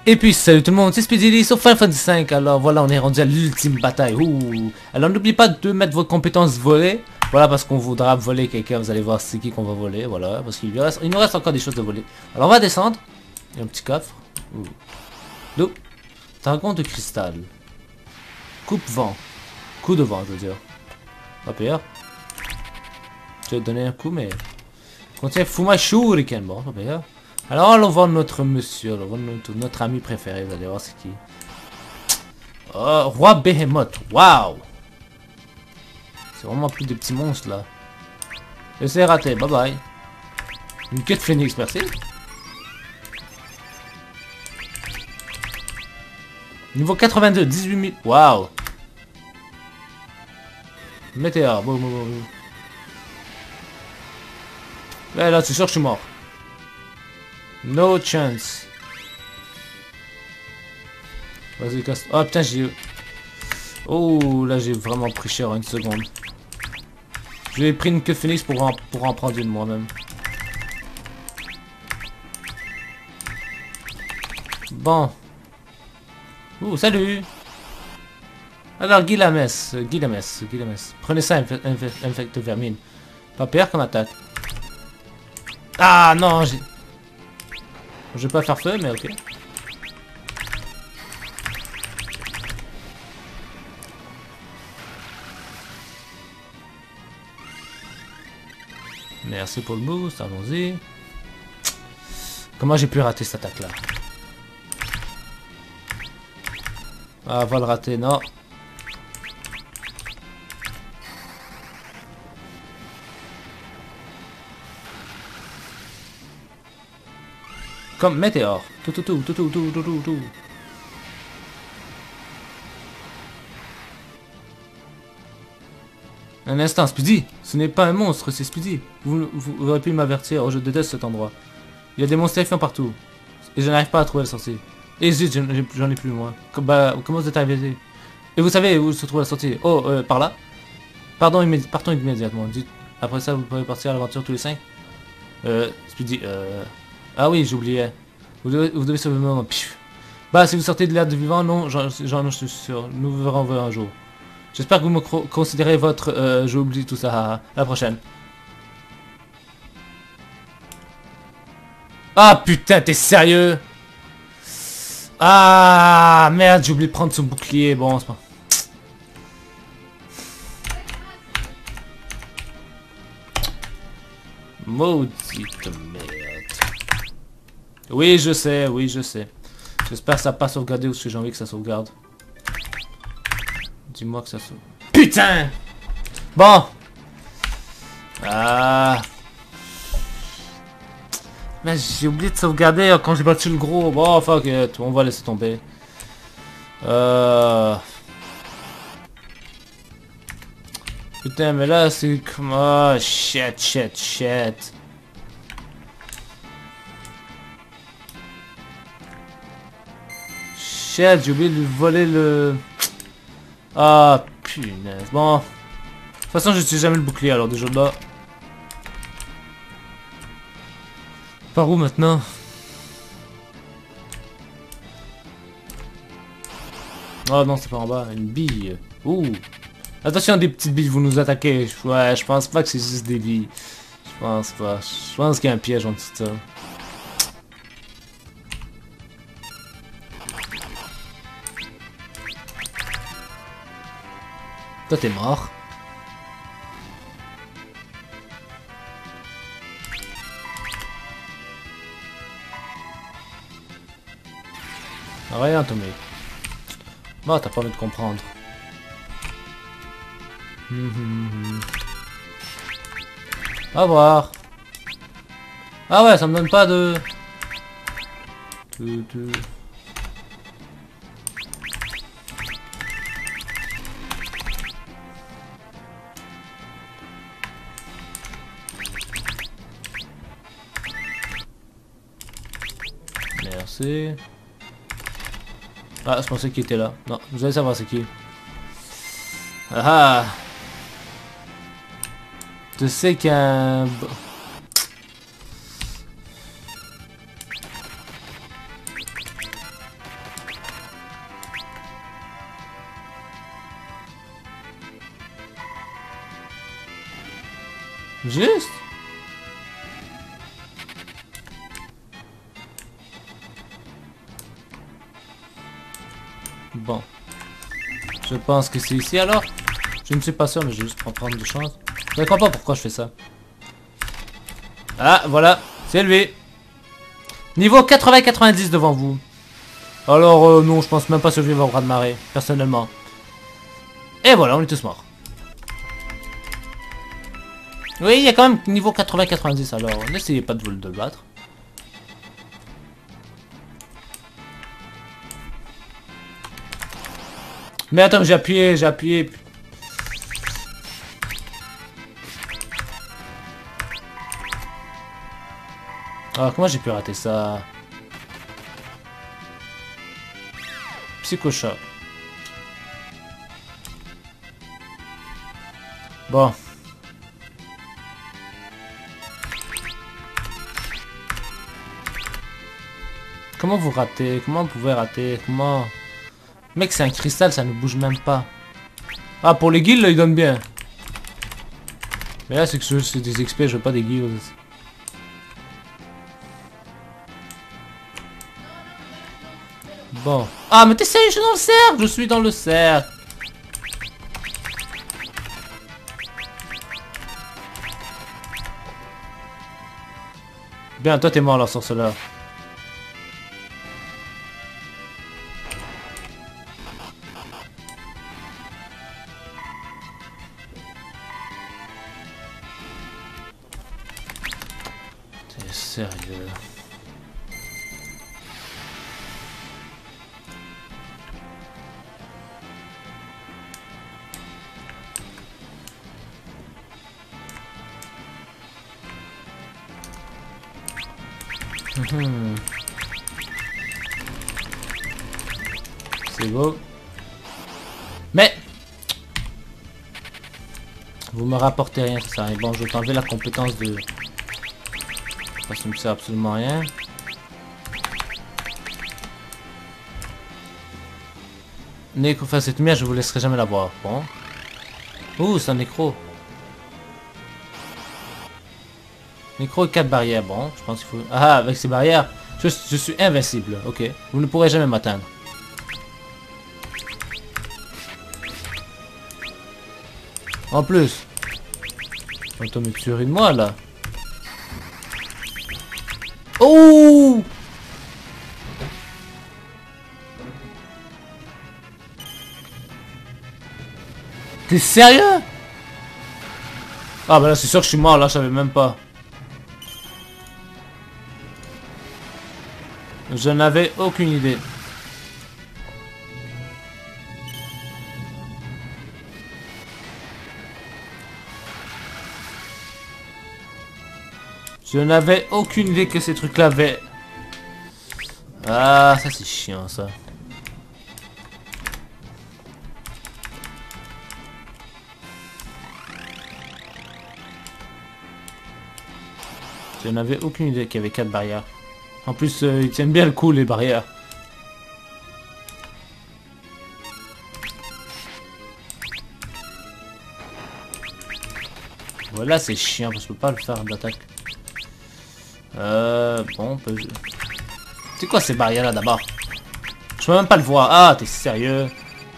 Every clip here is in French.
Et puis salut tout le monde, c'est Speedy sur Final Fantasy 5. Alors voilà, on est rendu à l'ultime bataille. Ouh. Alors n'oubliez pas de mettre vos compétences volées. Voilà, parce qu'on voudra voler quelqu'un, vous allez voir c'est qui qu'on va voler. Voilà, parce qu'il nous reste encore des choses à voler. Alors on va descendre. Il y a un petit coffre. Ouh. D'où? Dragon de cristal. Coupe-vent. Coup de vent, je veux dire. Pas pire. Je vais te donner un coup, mais... Contient Fuma Shuriken. Bon, pas pire. Alors allons voir notre monsieur, allons voir notre ami préféré, vous allez voir c'est qui. Oh, Roi Behemoth, waouh. C'est vraiment plus des petits monstres là. Et c'est raté, bye bye. Une queue de phénix, merci. Niveau 82, 18 000, waouh. Météore, boum boum boum. Ouais, là c'est sûr que je suis mort. No chance. Vas-y, casse. Oh putain, j'ai... Oh, là j'ai vraiment pris cher en une seconde. J'ai pris une queue de phénix pour en prendre une moi-même. Bon. Ouh, salut. Alors, Guilames. Prenez ça, infecte vermine. Pas pire comme attaque. Ah non, j'ai... Je vais pas faire feu, mais ok. Merci pour le boost, allons-y. Comment j'ai pu rater cette attaque-là? Ah, va le rater, non. Comme météore. Tout. Un instant, Speedy. Ce n'est pas un monstre, c'est Speedy. Vous auriez pu m'avertir. Oh, je déteste cet endroit. Il y a des monstres terrifiants partout. Et je n'arrive pas à trouver la sortie. Et zut, j'en ai plus, moi. Comment vous êtes arrivé? Et vous savez où se trouve la sortie? Oh, par là. Partons immédiatement. Dites, après ça, vous pouvez partir à l'aventure tous les 5. Speedy, Ah oui, j'oubliais. Vous devez sauver le moment. Bah, si vous sortez de l'air de vivant, non, j'en suis sûr. Nous vous verrons un jour. J'espère que vous me considérez votre... j'oublie tout ça. À la prochaine. Ah, putain, t'es sérieux? Ah, merde, j'ai oublié de prendre son bouclier. Bon, c'est pas... Maudite merde. Oui, je sais. J'espère que ça n'a pas sauvegardé ou que j'ai envie que ça sauvegarde. Dis-moi que ça sauve. Putain! Bon! Ah! Mais j'ai oublié de sauvegarder quand j'ai battu le gros. Bon, fuck it, on va laisser tomber. Putain, mais là, c'est comme... Oh, shit. Shit, j'ai oublié de lui voler le... Ah, punaise. Bon. De toute façon, je n'utilise jamais le bouclier, alors déjà là. Par où maintenant? Oh non, c'est pas en bas. Une bille. Ouh. Attention, des petites billes, vous nous attaquez. Ouais, je pense pas que c'est juste des billes. Je pense pas. Je pense qu'il y a un piège en dessous de ça. Toi, t'es mort. Rien, Tommy. Bon, t'as pas envie de comprendre. Au revoir. Ah ouais, ça me donne pas de... Merci. Ah, je pensais qu'il était là. Non, vous allez savoir c'est qui. Ah ah. Je sais qu'un... Juste. Bon. Je pense que c'est ici alors. Je ne suis pas sûr, mais je vais juste prendre de chance. Je ne comprends pas pourquoi je fais ça. Ah, voilà. C'est lui. Niveau 80-90 devant vous. Alors, non, je pense même pas survivre au bras de marée, personnellement. Et voilà, on est tous morts. Oui, il y a quand même niveau 80-90, alors n'essayez pas de vous le battre. Mais attends, j'ai appuyé. Ah, comment j'ai pu rater ça? Psychochoc. Bon. Comment vous ratez? Comment vous pouvez rater? Comment... Mec, c'est un cristal, ça ne bouge même pas. Ah, pour les guilds, là, il donne bien. Mais là, c'est que c'est des XP, je veux pas des guilds. Bon. Ah, mais t'es sérieux, je suis dans le cercle! Je suis dans le cercle! Bien, toi, t'es mort, là, sorceleur. T'es sérieux? C'est beau. Mais vous me rapportez rien, c'est ça. Et bon, je vais t'enlever la compétence de... Parce que ça me sert absolument rien. Nécro, enfin cette lumière, je vous laisserai jamais la voir. Bon. Ouh, c'est un nécro. Nécro et 4 barrières. Bon, je pense qu'il faut... Ah, avec ces barrières, je suis invincible. Ok. Vous ne pourrez jamais m'atteindre. En plus. On tombe sur une moi là. Oh! T'es sérieux? Ah bah là c'est sûr que je suis mort là, je savais même pas. Je n'avais aucune idée. Je n'avais aucune idée que ces trucs-là avaient... Ah, ça c'est chiant ça. Je n'avais aucune idée qu'il y avait 4 barrières. En plus, ils tiennent bien le coup les barrières. Voilà, c'est chiant parce que je peux pas le faire d'attaque. Bon, on peut... C'est quoi ces barrières là d'abord? Je peux même pas le voir. Ah, t'es sérieux?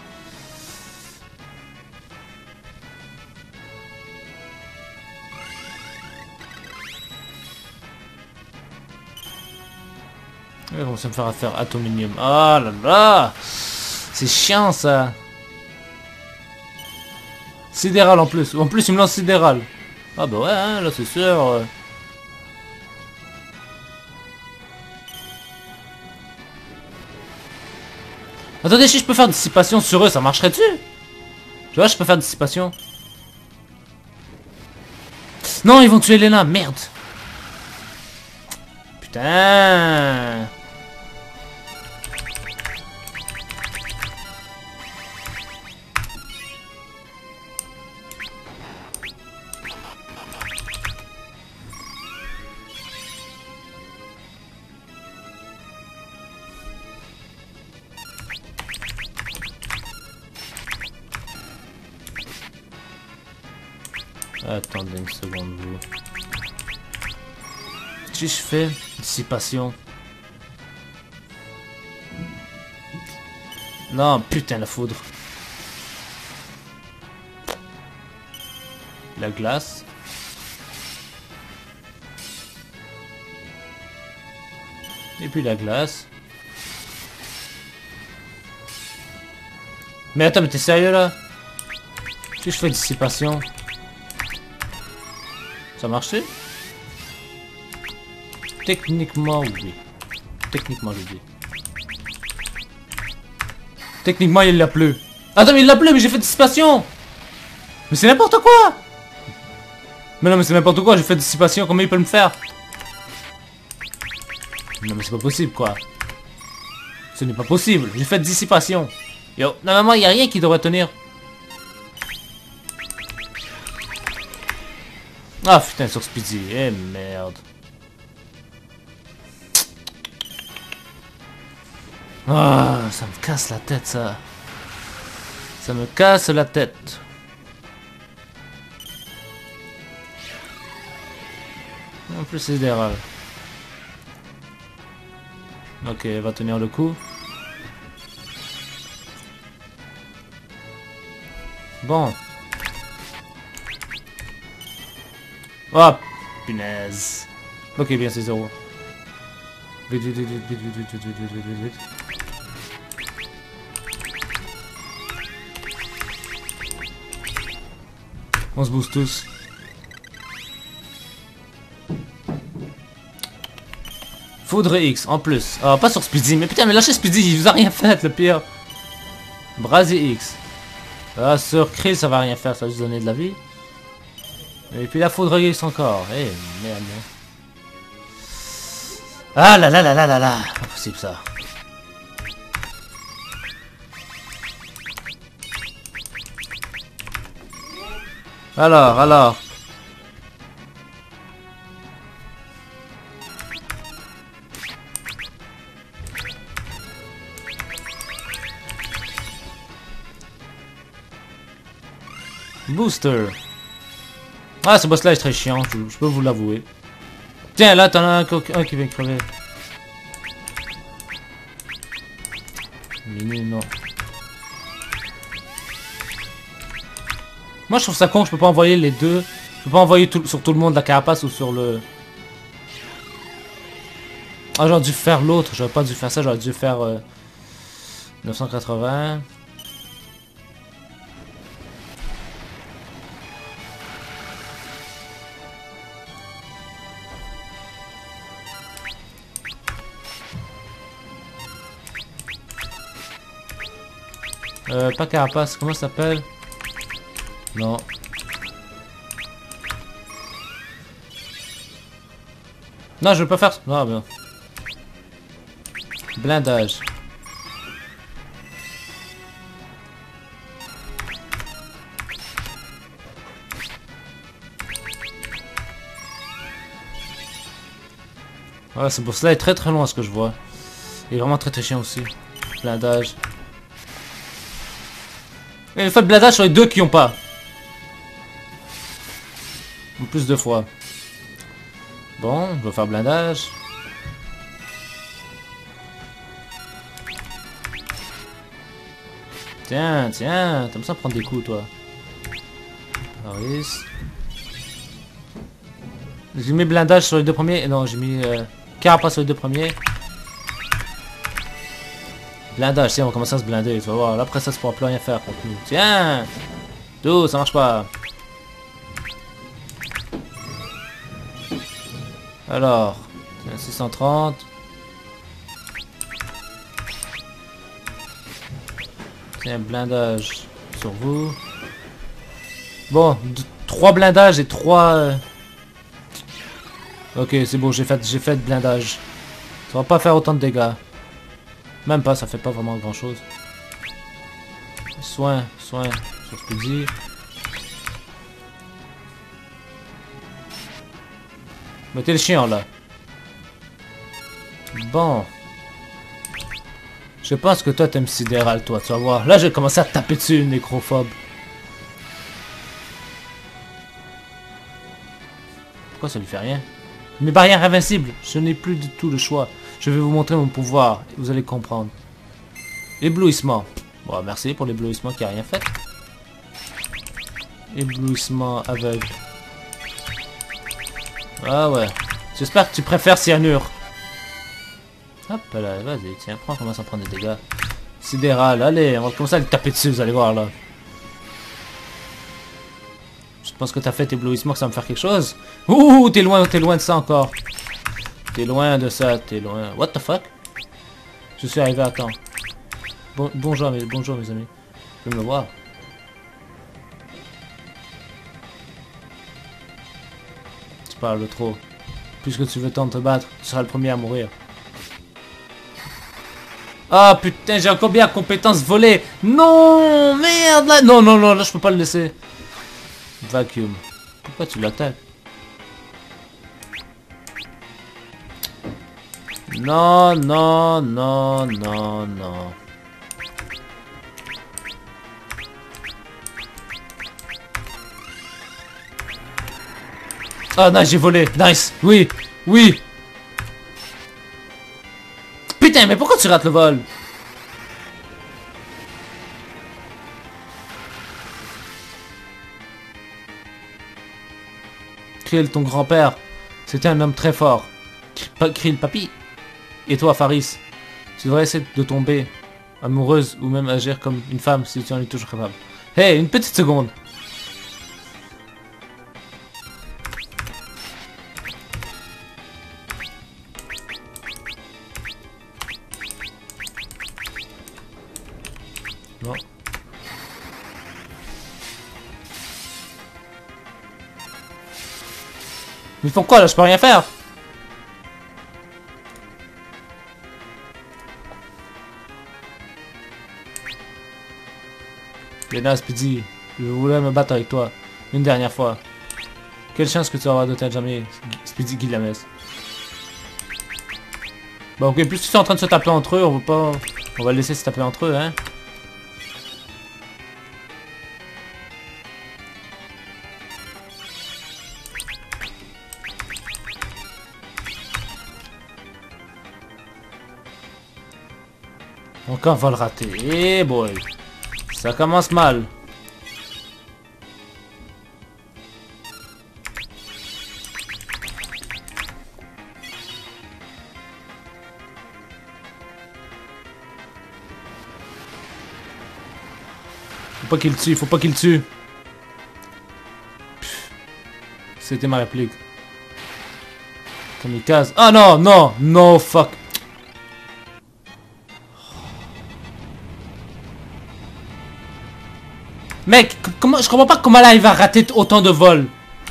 Ils vont se me faire faire atominium. Ah là là! C'est chiant ça! Sidéral en plus. En plus, il me lance sidéral. Ah bah ouais, hein, là c'est sûr. Attendez, si je peux faire dissipation sur eux, ça marcherait-tu? Tu vois, je peux faire dissipation. Non, ils vont tuer Lena, merde. Putain. Attendez une seconde, vous. Si je fais dissipation. Non, putain, la foudre. La glace. Et puis la glace. Mais attends, mais t'es sérieux là? Si je fais dissipation. Ça marchait? Techniquement, oui. Techniquement, je dis. Techniquement, il l'a plu. Attends, mais il l'a plu, mais j'ai fait dissipation! Mais c'est n'importe quoi! Mais non, mais c'est n'importe quoi, j'ai fait dissipation, comment il peut me faire? Non, mais c'est pas possible, quoi. Ce n'est pas possible, j'ai fait dissipation. Yo, normalement, il n'y a rien qui devrait tenir. Ah, putain, sur Speedy. Eh, merde. Ah, ça me casse la tête, ça. Ça me casse la tête. En plus, c'est sidéral. Ok, elle va tenir le coup. Bon. Oh, punaise. Ok, bien, c'est 0. Vite, vite, vite, vite, vite, vite, vite, vite, vite, vite, vite. On se booste tous. Foudre X en plus. Ah, pas sur Speedy. Mais putain, mais lâchez Speedy, il vous a rien fait, le pire. Brasier X. Ah, sur Krill, ça va rien faire, ça va juste donner de la vie. Et puis la foudre X encore. Eh, merde. Ah là là là là là là. Pas possible ça. Alors. Booster. Ah, ce boss là est très chiant, je peux vous l'avouer. Tiens, là t'en as un qui vient crever. Mais non. Moi je trouve ça con, je peux pas envoyer les deux. Je peux pas envoyer sur tout le monde la carapace ou sur le... Ah, j'aurais dû faire l'autre, j'aurais pas dû faire ça, j'aurais dû faire 980. Pas carapace, comment ça s'appelle? Non. Non, je veux pas faire... Non, bien. Blindage. Ouais, ce boss là est très très loin à ce que je vois. Il est vraiment très très chiant aussi. Blindage. Et il faut le blindage sur les deux qui ont pas. Ou plus de fois. Bon, je vais faire blindage. Tiens, t'aimes ça prendre des coups, toi. Harris. J'ai mis blindage sur les deux premiers. Non, j'ai mis carapace sur les deux premiers. Blindage, tiens, on va commencer à se blinder, tu vas voir. Là, après ça, ça pourra plus rien faire contre nous. Tiens! D'où, ça marche pas. Alors, 630. Tiens, blindage sur vous. Bon, 3 blindages et 3... Ok, c'est bon, j'ai fait blindage. Ça va pas faire autant de dégâts. Même pas, ça fait pas vraiment grand chose. Soin sur Speedy. Mettez le chien là. Bon. Je pense que toi t'aimes sidéral, toi, tu vas voir. Là, j'ai commencé à taper dessus une nécrophobe. Pourquoi ça lui fait rien? Mes barrières invincibles, je n'ai plus du tout le choix. Je vais vous montrer mon pouvoir, et vous allez comprendre. Éblouissement. Bon, merci pour l'éblouissement qui a rien fait. Éblouissement aveugle. Ah ouais. J'espère que tu préfères cyanure. Hop là, vas-y, tiens, prends, commence à prendre des dégâts. Sidéral, allez, on va commencer à le taper dessus, vous allez voir là. Je pense que t'as fait éblouissement, que ça va me faire quelque chose. Ouh, t'es loin de ça encore. T'es loin de ça, t'es loin. What the fuck? Je suis arrivé à temps. Bonjour mes amis. Je peux me le voir. Tu parles trop. Puisque tu veux tant te battre, tu seras le premier à mourir. Ah putain, j'ai encore bien compétences volées. Non, merde là. Non, non, non, là je peux pas le laisser. Vacuum. Pourquoi tu l'attaques? Non, non, non, non, non. Ah non, j'ai volé. Nice. Oui, oui. Putain, mais pourquoi tu rates le vol? Krill, ton grand-père, c'était un homme très fort. Krill, papy. Et toi, Faris, tu devrais essayer de tomber amoureuse ou même agir comme une femme si tu en es toujours capable. Hey, une petite seconde. Non. Mais ils font quoi là? Je peux rien faire. Lena, Speedy, je voulais me battre avec toi. Une dernière fois. Quelle chance que tu auras de t'être jamais, Speedy Gilgamesh. Bon, ok, plus ils sont en train de se taper entre eux, on va pas... On va le laisser se taper entre eux, hein. Encore vol raté. Eh boy. Ça commence mal. Faut pas qu'il tue, faut pas qu'il tue. C'était ma réplique. Kamikaze. Ah non, non, no fuck. Mec, comment, je comprends pas comment là il va rater autant de vols.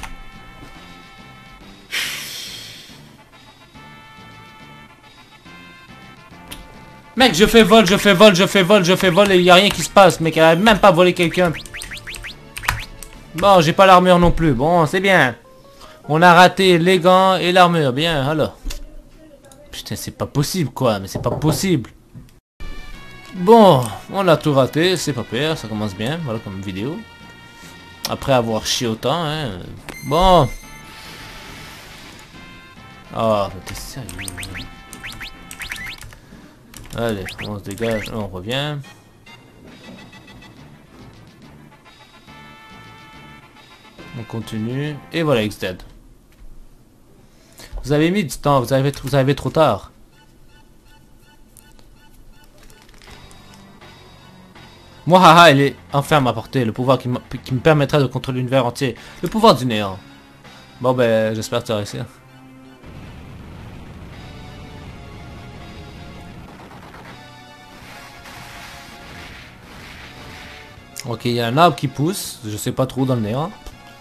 Mec, je fais vol, je fais vol, je fais vol, je fais vol et il y a rien qui se passe. Mec, elle a même pas volé quelqu'un. Bon, j'ai pas l'armure non plus. Bon, c'est bien. On a raté les gants et l'armure. Bien, alors. Putain, c'est pas possible quoi, mais c'est pas possible. Bon, on a tout raté, c'est pas pire, ça commence bien, voilà comme vidéo. Après avoir chié autant, hein. Bon. Oh, mais t'es sérieux. Allez, on se dégage, on revient. On continue. Et voilà, X-Dead. Vous avez mis du temps, vous avez trop tard. Moi, haha, il est enfin à ma portée. Le pouvoir qui me permettra de contrôler l'univers entier. Le pouvoir du néant. Bon, ben, j'espère que tu vas réussir. Ok, il y a un arbre qui pousse. Je sais pas trop dans le néant.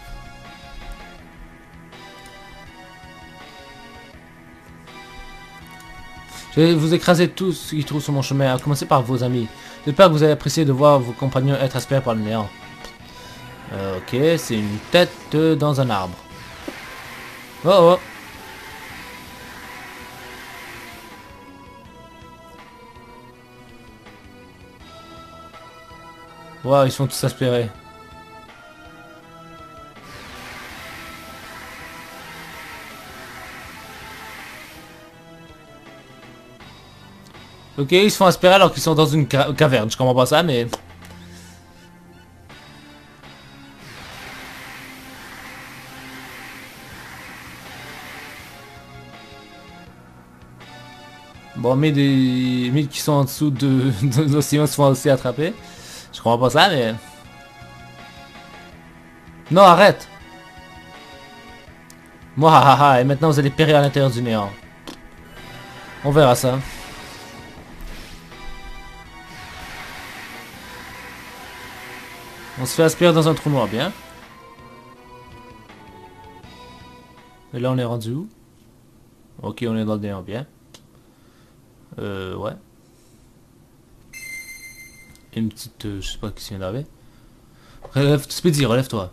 Je vais vous écraser tous ceux qui trouvent sur mon chemin, à commencer par vos amis. J'espère que vous avez apprécié de voir vos compagnons être aspirés par le néant. Ok, c'est une tête dans un arbre. Oh oh. Wow, ils sont tous aspirés. Ok, ils se font aspirer alors qu'ils sont dans une caverne. Je comprends pas ça, mais... Bon, mais des mille qui sont en dessous de l'océan se font aussi attraper. Je comprends pas ça, mais... Non, arrête! Moi, et maintenant vous allez périr à l'intérieur du néant. On verra ça. On se fait aspirer dans un trou noir, bien. Et là, on est rendu où? Ok, on est dans le néant, bien. Ouais. Une petite... je sais pas qui vient d'arriver. Relève, Speedy, relève-toi.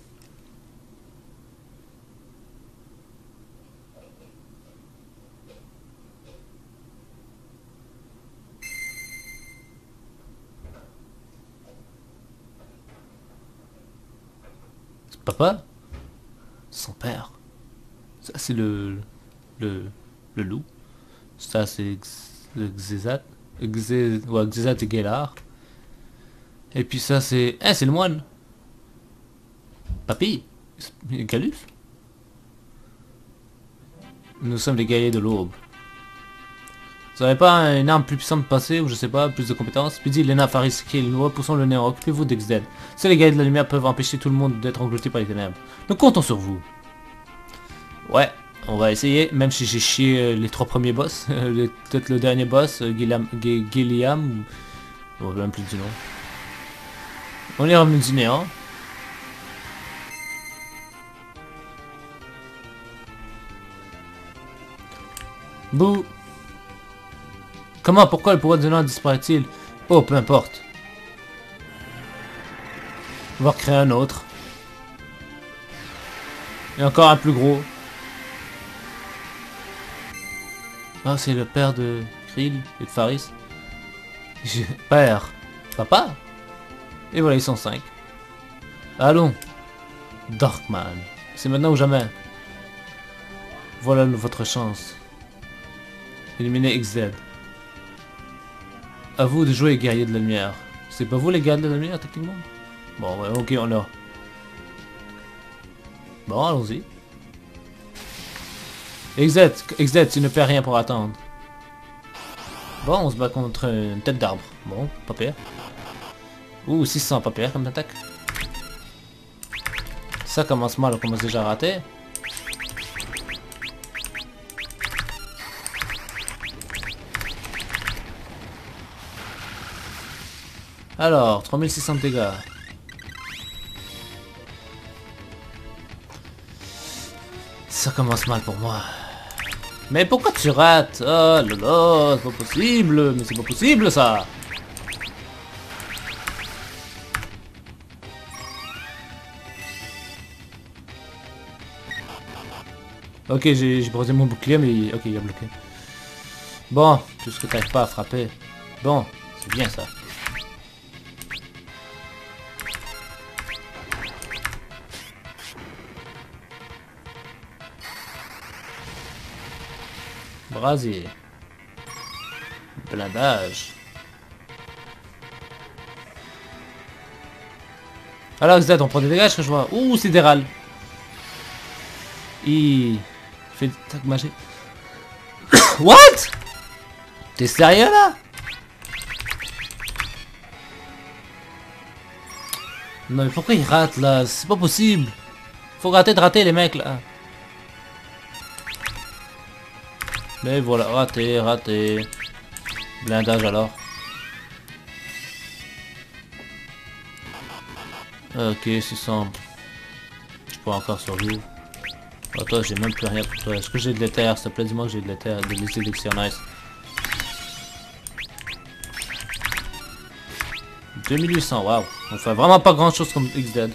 Papa? Son père. Ça, c'est le loup. Ça, c'est le Xézat. Ouais, Xézat et Galar. Et puis ça, c'est... Eh, c'est le moine. Papy. Galuf. Nous sommes les guerriers de l'aube. Vous n'avez pas une arme plus puissante passée, ou je sais pas, plus de compétences? Puis dit Lena Faris Kill, nous repoussons le néant, occupez-vous d'Exden. Seuls les guerriers de la lumière peuvent empêcher tout le monde d'être englouti par les ténèbres. Nous comptons sur vous. Ouais, on va essayer, même si j'ai chié les 3 premiers boss. Peut-être le dernier boss, Gilliam, ou... Oh, même plus du nom. On est revenu du néant. Bouh. Comment, pourquoi le pouvoir de néant disparaît-il? Oh, peu importe. On va recréer un autre. Et encore un plus gros. Ah, c'est le père de Krill et de Faris. Père. Papa. Et voilà, ils sont 5. Allons. Darkman. C'est maintenant ou jamais. Voilà votre chance. Éliminer XZ. À vous de jouer, guerriers de la lumière. C'est pas vous les guerriers de la lumière, techniquement? Bon, ouais, ok, on l'a. Bon, allons-y. XZ, tu ne perds rien pour attendre. Bon, on se bat contre une tête d'arbre. Bon, pas pire. Ouh, 600, pas pire comme attaque. Ça commence mal, on commence déjà à rater. Alors, 3600 dégâts. Ça commence mal pour moi. Mais pourquoi tu rates? Oh là là, c'est pas possible. Mais c'est pas possible ça. Ok, j'ai brisé mon bouclier, mais ok, il a bloqué. Bon, tout ce que t'arrives pas à frapper. Bon, c'est bien ça. Brasier. Blindage. Alors Z, on prend des dégâts, je vois. Ouh, sidéral. Il fait des attaques magiques. What? T'es sérieux là? Non mais pourquoi il rate là? C'est pas possible. Faut rater de rater les mecs là. Mais voilà, raté, raté. Blindage alors. Ok, 600. Je peux encore survivre. Oh, toi, j'ai même plus rien pour toi. Est-ce que j'ai de l'éther? S'il te plaît, dis-moi que j'ai de l'éther. De l'élixir, nice. 2800, waouh. On fait vraiment pas grand chose comme XDead.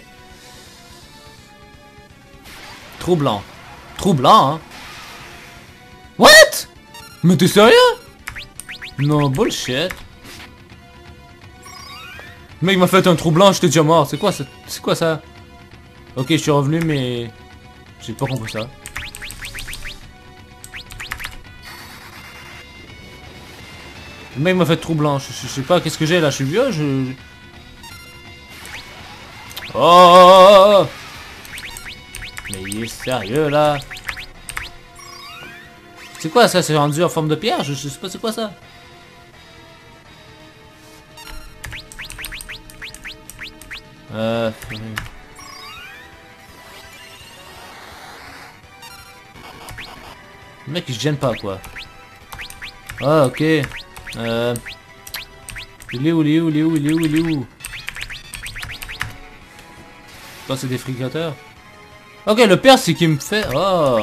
Troublant. Troublant, hein. What? Mais t'es sérieux? Non, bullshit. Le mec m'a fait un trou blanc, j'étais déjà mort. C'est quoi ça? Ok, je suis revenu, mais... J'ai pas compris ça. Le mec m'a fait troublant. Je sais pas qu'est-ce que j'ai là. Je suis vieux. Oh! Mais il est sérieux là. C'est quoi ça? C'est rendu en forme de pierre? Je sais pas c'est quoi ça. Le mec il se gêne pas quoi. Ah ok. Il est où? Ça c'est des fricateurs. Ok, le pire c'est qu'il me fait... Oh.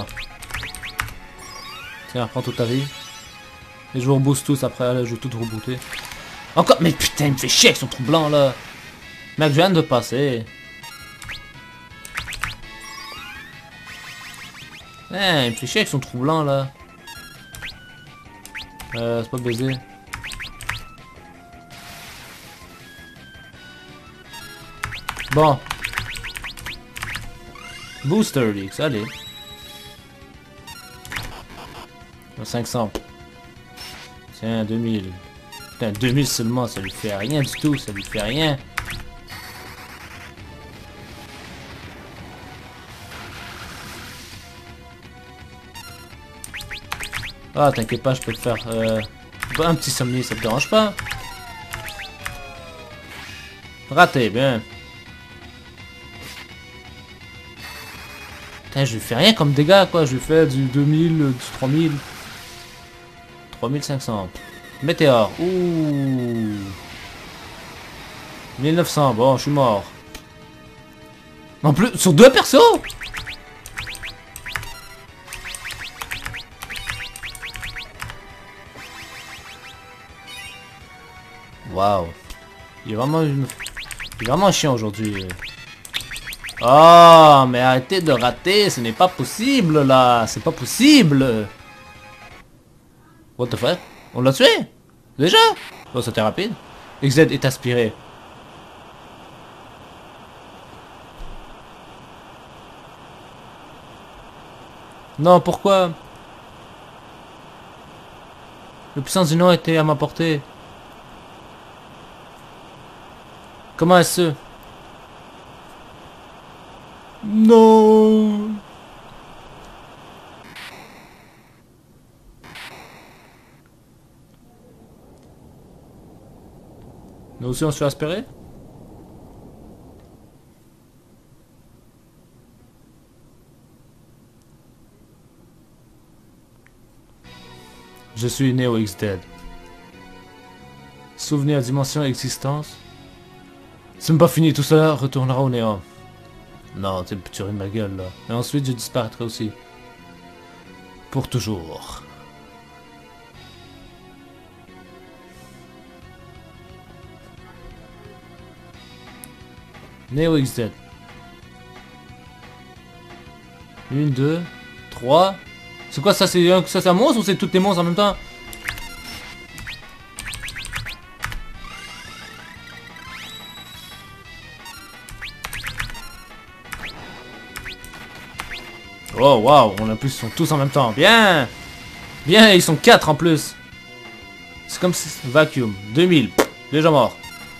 Tiens, prends toute ta vie. Et je vous rebooste tous après, là, je vais tout rebooter. Encore... Mais putain, il me fait chier avec son trou blanc là. Mec, je viens de passer. Il me fait chier avec son trou blanc là. C'est pas baiser. Bon. Booster Leaks, allez. 500. Tiens, 2000. Putain, 2000 seulement, ça lui fait rien du tout, ça lui fait rien. Ah, t'inquiète pas, je peux te faire un petit sommier, ça te dérange pas. Raté, bien. Putain, je lui fais rien comme dégâts, quoi. Je lui fais du 2000, du 3000. 3500. Météore. Ouh. 1900. Bon, je suis mort. En plus, sur 2 persos. Waouh. Il est vraiment chiant aujourd'hui. Oh, mais arrêtez de rater, ce n'est pas possible là, c'est pas possible. What the fuck? On l'a tué? Déjà? Oh, c'était rapide. XZ est aspiré. Non, pourquoi? Le puissance du nom était à ma portée. Comment est-ce? Non. Nous aussi on se fait aspirer? Je suis Neo X-Dead. Souvenir, dimension, existence. C'est même pas fini, tout cela retournera au néant. Non, tu ris de ma gueule là. Et ensuite je disparaîtrai aussi. Pour toujours. Neo XZ. 1, 2, 3. C'est quoi ça? C'est un monstre ou c'est toutes les monstres en même temps? Oh waouh, en plus ils sont tous en même temps. Bien! Bien, ils sont 4 en plus. C'est comme si... Vacuum. 2000. Déjà mort.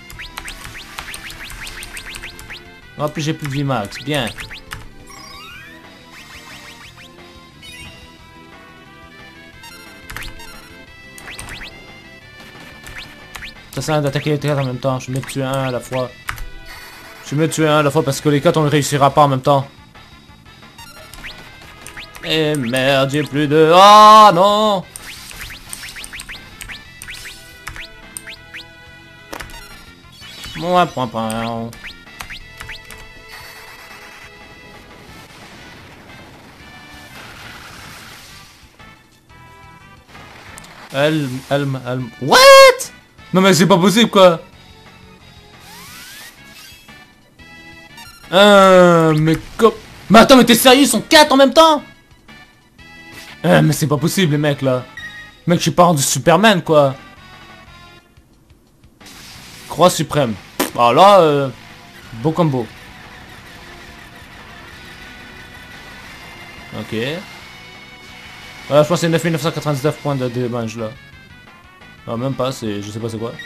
En plus j'ai plus de vie max. Bien. Ça sert à rien d'attaquer les 4 en même temps. Je vais me tuer un à la fois. Je vais me tuer un à la fois parce que les 4 on ne réussira pas en même temps. Et merde, j'ai plus de... Ah non! Point, point, point. Elle... What? Non mais c'est pas possible quoi! Mais comme... Mais attends, mais t'es sérieux, ils sont 4 en même temps? Mais c'est pas possible les mecs là. Mec, je suis pas rendu Superman quoi. Croix suprême. Ah là, beau combo. Ok. Voilà, je pense que c'est 9999 points de damage là. Non, même pas, c'est... Je sais pas c'est quoi.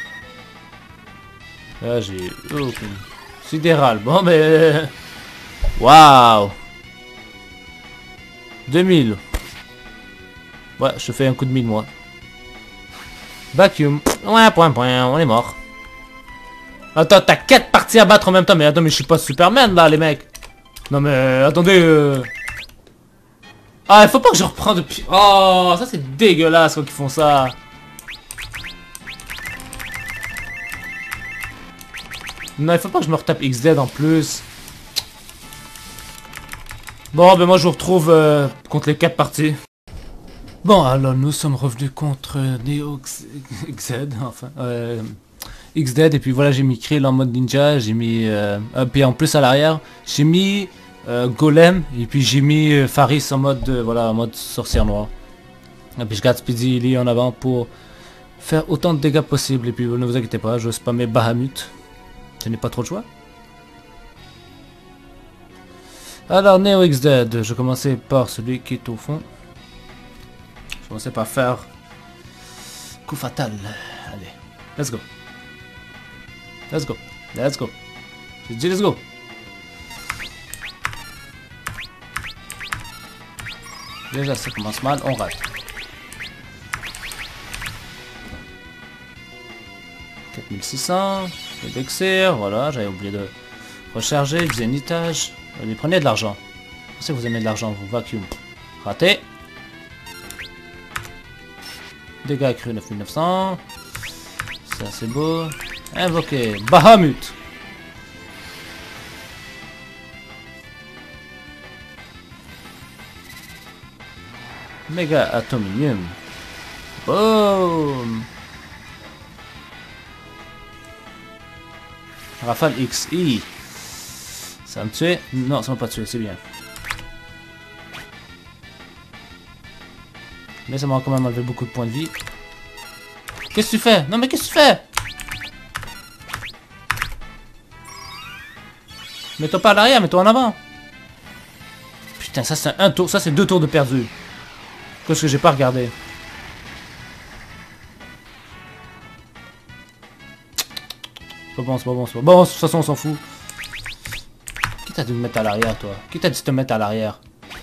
Là, j'ai... Oh, sidéral. Bon, mais... Waouh. 2000. Ouais, je fais un coup de 1000, moi. Vacuum. Ouais, point, on est mort. Attends, t'as 4 parties à battre en même temps. Mais attends, mais je suis pas Superman, là, les mecs. Non, mais attendez... Ah, il faut pas que je reprenne depuis... Oh, ça, c'est dégueulasse, quand ils font ça. Non, il faut pas que je me retape XD en plus. Bon, ben moi je vous retrouve contre les 4 parties. Bon, alors nous sommes revenus contre Neo XZ, enfin, XD, et puis voilà, j'ai mis Krill en mode ninja, j'ai mis, puis en plus à l'arrière, j'ai mis Golem, et puis j'ai mis Faris en mode, voilà, en mode sorcière noire. Et puis je garde Speedy Ellie en avant pour faire autant de dégâts possible, et puis ne vous inquiétez pas, je spammer Bahamut. Ce n'est pas trop de choix. Alors, Neo XD, je commençais par celui qui est au fond. Je commençais par faire coup fatal. Allez, let's go. Let's go. Let's go. J'ai dit let's go. Déjà, ça commence mal, on rate. 4600. L'élixir, voilà, j'avais oublié de recharger, du zénitage. Allez, prenez de l'argent. Je sais que vous aimez de l'argent, vous vacuum. Raté. Dégâts accrus 9900. Ça c'est beau. Invoqué. Bahamut. Méga Atomium. Boom. Rafale XI. Ça va me tuer? Non, ça m'a pas tué, c'est bien. Mais ça m'a quand même enlevé beaucoup de points de vie. Qu'est-ce que tu fais? Non mais qu'est-ce que tu fais? Mets-toi pas à l'arrière, mets-toi en avant. Putain, ça c'est un tour, ça c'est 2 tours de perdu. Qu'est-ce que j'ai pas regardé? C'est pas bon, c'est pas bon, c'est pas bon. De toute façon, on s'en fout. Qui t'a dit de me mettre à l'arrière, toi? Qui t'a dit de te mettre à l'arrière?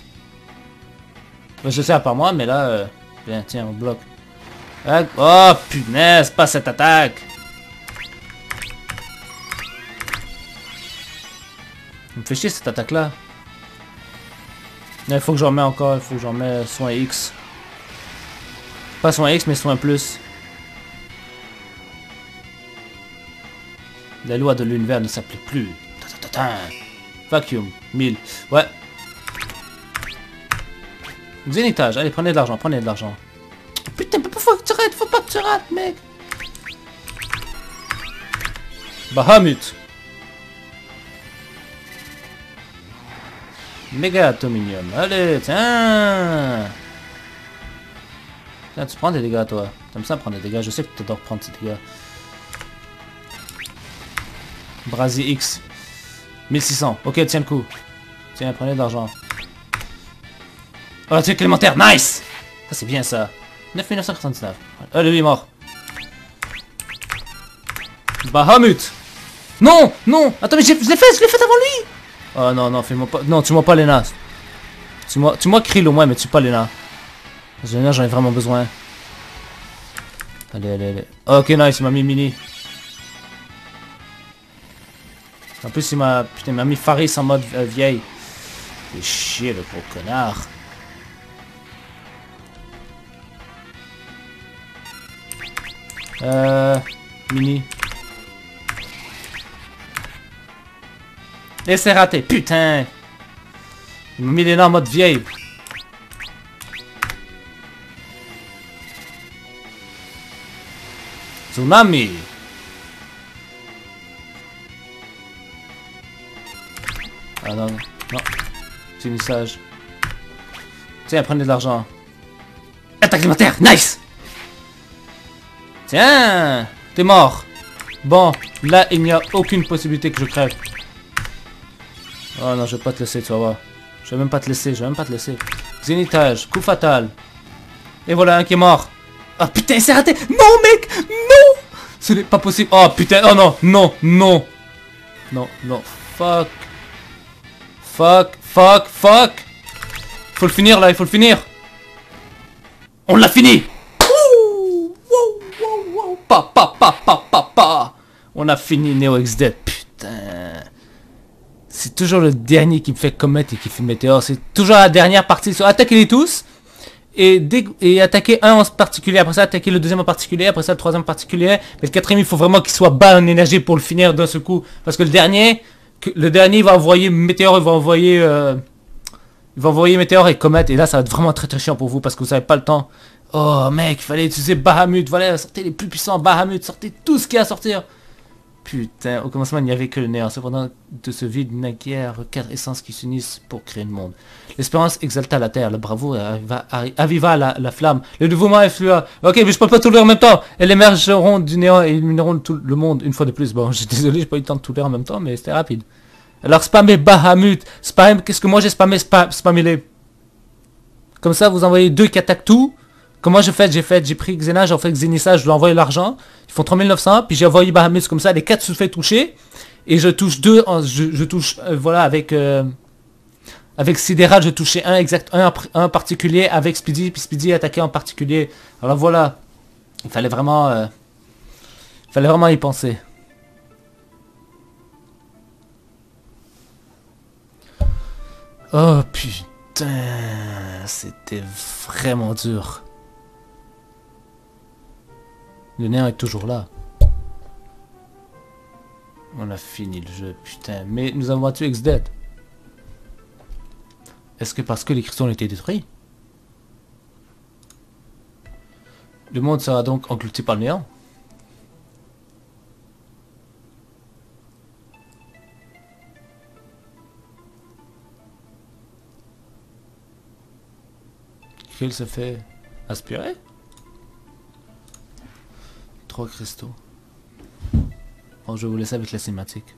Je sais à part moi, mais là... Bien, tiens, on bloque. Oh, punaise, pas cette attaque! Il me fait chier cette attaque-là. Il faut que j'en remets encore, il faut que j'en remets soin X. Pas soin X, mais soin plus. La loi de l'univers ne s'applique plus. Vacuum, 1000. Ouais. Zénitage, allez, prenez de l'argent, prenez de l'argent. Putain, faut que tu rates, faut pas que tu rates, mec. Bahamut. Méga Atominium, allez, tiens. Tiens, tu prends des dégâts, toi. T'aimes ça prendre des dégâts, je sais que tu adores prendre ces dégâts. Brasier X. 1600. Ok, tiens le coup. Tiens, prenez de l'argent. Oh, truc élémentaire. Nice! Ça, c'est bien, ça. 9999. Lui, il est mort. Bahamut! Non! Non! Attends, mais je l'ai fait avant lui! Oh, non, non, fais-moi pas... Non, tue-moi pas Lena. Tue-moi Krill au moins, mais tue pas Lena. Lena, j'en ai vraiment besoin. Allez, allez, allez. Ok, nice, il m'a mis mini. En plus, il m'a mis Faris en mode vieille. Fais chier, le gros connard. Mini. Et c'est raté, putain. Il m'a mis les noms en mode vieille. Tsunami. Ah non, non. C'est une sage. Tiens, prenez de l'argent. Attaque élémentaire, nice. Tiens, t'es mort. Bon, là, il n'y a aucune possibilité que je crève. Oh non, je vais pas te laisser, tu vas voir. Je vais même pas te laisser, je vais même pas te laisser. Zénitage, coup fatal. Et voilà, un qui est mort. Ah putain, c'est raté. Non, mec. Non. Ce n'est pas possible. Oh putain. Oh non. Non. Non. Non. Non. Fuck. Fuck. Fuck. Fuck. Faut le finir là. Il faut le finir. On l'a fini. Ouh. Wow. Wow. Wow. Pa. Pa. Pa. Pa. Pa. Pa. On a fini Neo X Dead. Putain. C'est toujours le dernier qui me fait comète et qui fait météore. C'est toujours la dernière partie. Attaquez-les tous. Et attaquer un en particulier. Après ça, attaquer le deuxième en particulier. Après ça, le troisième en particulier. Mais le quatrième, il faut vraiment qu'il soit bas en énergie pour le finir d'un seul coup. Parce que le dernier, il va envoyer météore. Il va envoyer météore et comète. Et là, ça va être vraiment très très chiant pour vous. Parce que vous n'avez pas le temps. Oh mec, il fallait utiliser Bahamut. Voilà, sortez les plus puissants Bahamut. Sortez tout ce qu'il y a à sortir. Putain, au commencement, il n'y avait que le néant. Cependant, de ce vide naguèrent 4 essences qui s'unissent pour créer le monde. L'espérance exalta la terre, le bravoure aviva la flamme, le dévouement efflua. Ok, mais je peux pas tout lire en même temps. Elles émergeront du néant et illumineront tout le monde une fois de plus. Bon, je suis désolé, j'ai pas eu le temps de tout lire en même temps, mais c'était rapide. Alors, spammez Bahamut. Qu'est-ce que moi j'ai spammé? Spammez-les. Comme ça, vous envoyez 2 qui attaquent tout. Comment j'ai pris Xena, j'ai fait Xenissa, je lui ai envoyé l'argent. Ils font 3900, puis j'ai envoyé Bahamut comme ça, les 4 se fait toucher. Et je touche 2, je touche, voilà, avec Sidéral, je touchais un particulier avec Speedy, puis Speedy attaqué en particulier. Alors voilà, il fallait vraiment y penser. Oh putain, c'était vraiment dur. Le néant est toujours là. On a fini le jeu, putain. Mais nous avons battu X-Dead. Est-ce que parce que les cristaux ont été détruits? Le monde sera donc englouti par le néant. Qu'il se fait aspirer? 3 cristaux. Bon, je vais vous laisser avec la cinématique.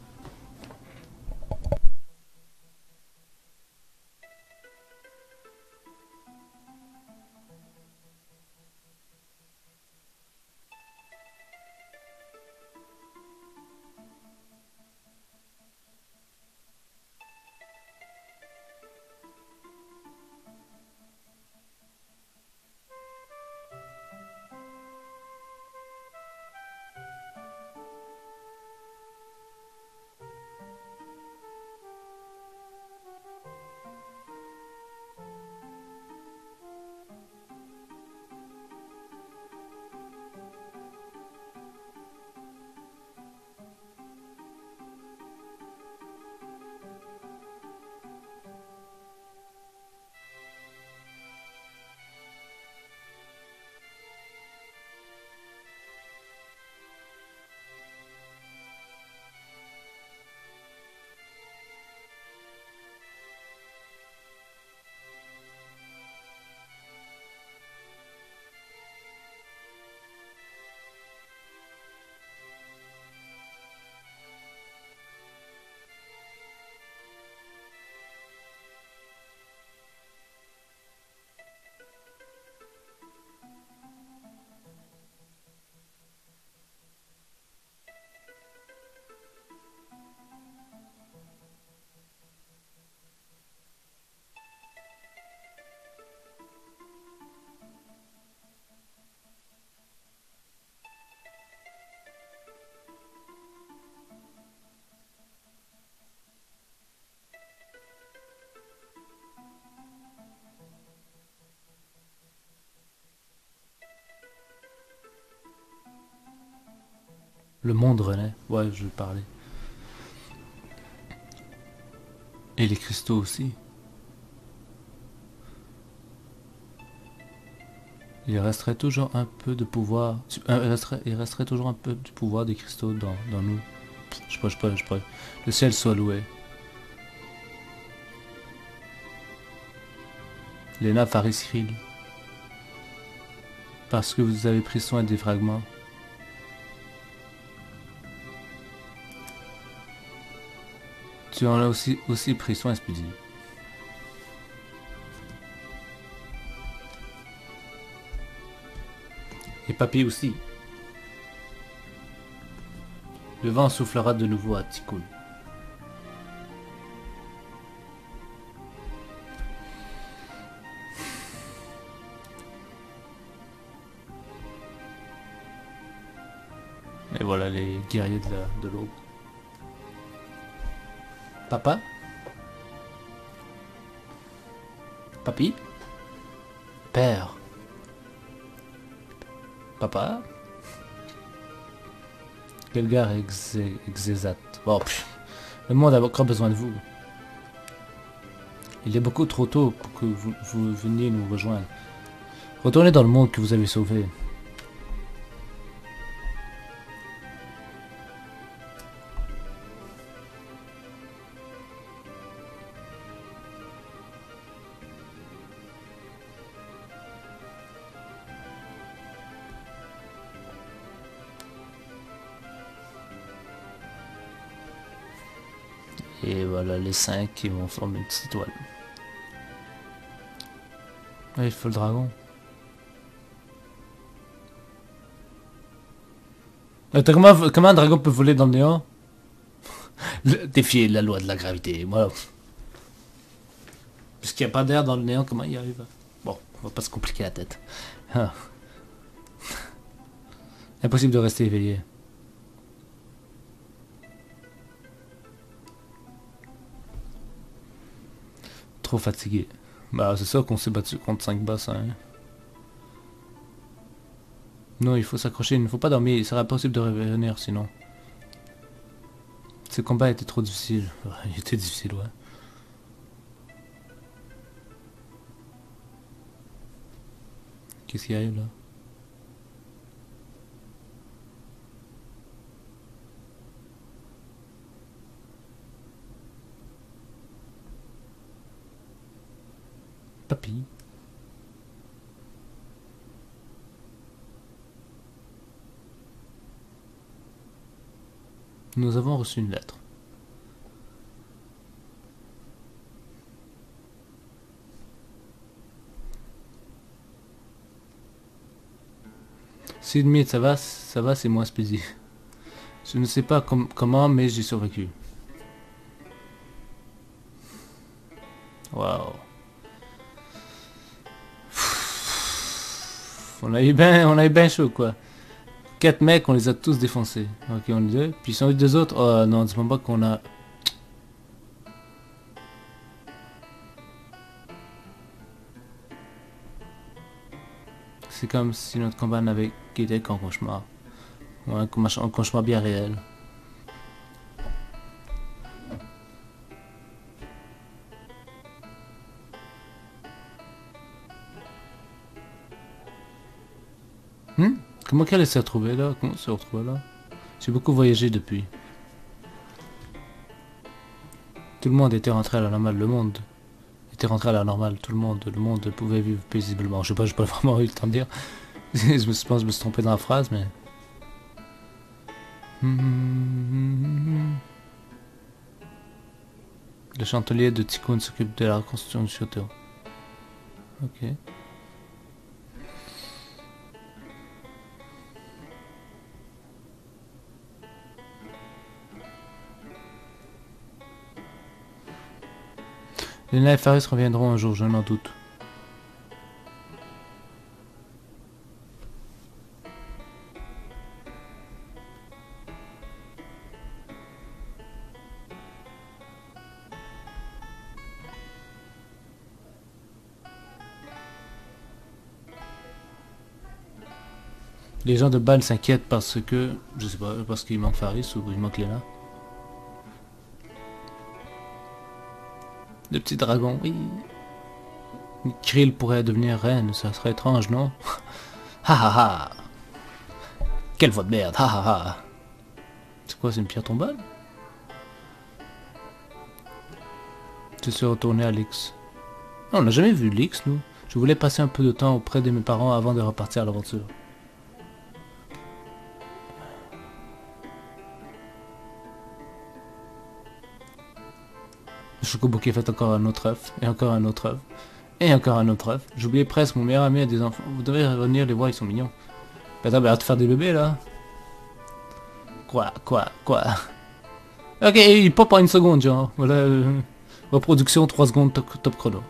Le monde renaît. Ouais, je vais parler. Et les cristaux aussi. Il resterait toujours un peu de pouvoir. Il resterait toujours un peu du pouvoir des cristaux dans nous. Je sais pas. Le ciel soit loué. Lena Farisril. Parce que vous avez pris soin des fragments. Tu en as aussi pris soin, Speedy. papy aussi. Le vent soufflera de nouveau à Tikkun. Et voilà les guerriers de l'aube. Papa? Papy? Père? Papa? Gelgar Exésat. Bon, le monde a encore besoin de vous. Il est beaucoup trop tôt pour que vous veniez nous rejoindre. Retournez dans le monde que vous avez sauvé. Et voilà les 5 qui vont former une petite étoile. Ah, il faut le dragon. Comment un dragon peut voler dans le néant? Défier la loi de la gravité, voilà. Puisqu'il n'y a pas d'air dans le néant, comment il y arrive? Bon, on va pas se compliquer la tête. Ah. Impossible de rester éveillé. Trop fatigué. Bah c'est ça qu'on s'est battu contre 5 boss. Hein. Non, il faut s'accrocher, il ne faut pas dormir, il sera impossible de revenir sinon. Ce combat était trop difficile. Ouais, il était difficile, ouais. Qu'est-ce qui arrive là? Papy. Nous avons reçu une lettre. Sidmit, ça va, c'est moi Speedy. Je ne sais pas comment, mais j'ai survécu. Waouh. On a eu ben chaud quoi. 4 mecs, on les a tous défoncés. Ok, on est 2. Puis sont eu 2 autres. Oh non, dis-moi pas qu'on a... C'est comme si notre combat n'avait quitté qu'un cauchemar. Ou un cauchemar bien réel. Comment qu'elle s'est retrouvée là? Comment s'est retrouvée là? J'ai beaucoup voyagé depuis. Tout le monde était rentré à la normale. Le monde était rentré à la normale. Tout le monde pouvait vivre paisiblement. Je sais pas, j'ai pas vraiment eu le temps de dire. Je pense que je me suis trompé dans la phrase, mais... Le chancelier de Tikkun s'occupe de la reconstruction du château. Ok. Lena et Faris reviendront un jour, je n'en doute. Les gens de Bâle s'inquiètent parce que, je sais pas, parce qu'il manque Faris ou il manque Lena. Le petit dragon, oui. Krill pourrait devenir reine, ça serait étrange, non? Ha ha ha! Quelle voix de merde, ha ha ha! C'est quoi, c'est une pierre tombale? Je suis retourné à Lix. Non, on n'a jamais vu Lix, nous. Je voulais passer un peu de temps auprès de mes parents avant de repartir à l'aventure. Le chocobo fait encore un autre œuf, et encore un autre œuf, et encore un autre œuf. J'oubliais presque, mon meilleur ami a des enfants. Vous devez revenir les voir, ils sont mignons. Attends, mais arrête de faire des bébés là. Quoi? Ok, il pop en une seconde, genre. Voilà, reproduction 3 secondes top chrono.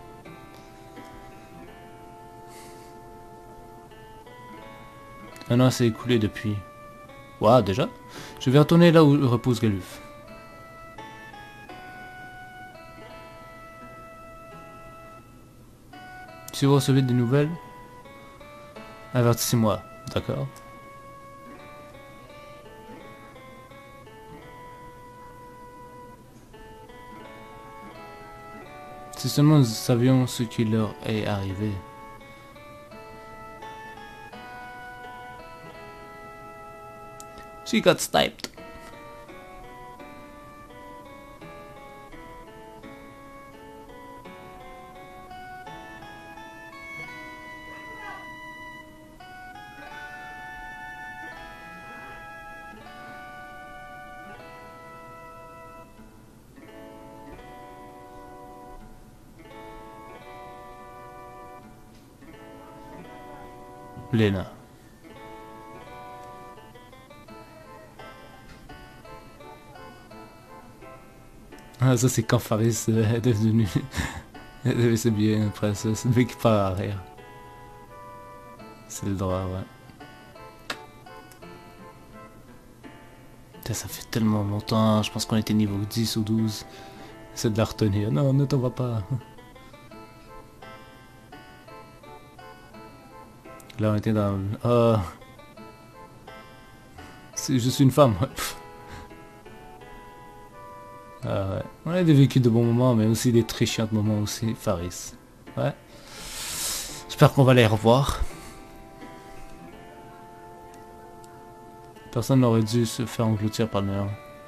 Un an s'est écoulé depuis. Waouh, déjà? Je vais retourner là où repose Galuf. Si vous recevez des nouvelles, avertissez-moi, d'accord? Si seulement nous savions ce qui leur est arrivé. She got sniped. Lena. Ah, ça c'est quand Faris est devenu... c'est bien après ça, c'est lui qui part à rire. C'est le droit, ouais. Putain, ça fait tellement longtemps, je pense qu'on était niveau 10 ou 12. C'est de la retenir. Non, ne t'en va pas. Là on était dans... c'est juste une femme, ouais. Ah ouais. On a vécu de bons moments, mais aussi des très chiants moments aussi, Faris. Ouais. J'espère qu'on va les revoir. Personne n'aurait dû se faire engloutir par le néant.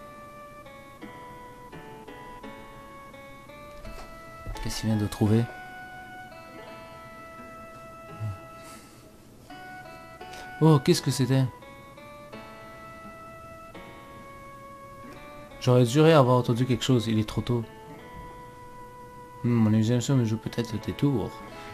Qu'est-ce qu'il vient de trouver? Oh, qu'est-ce que c'était? J'aurais juré avoir entendu quelque chose, il est trop tôt. Mon imagination me joue peut-être le détour.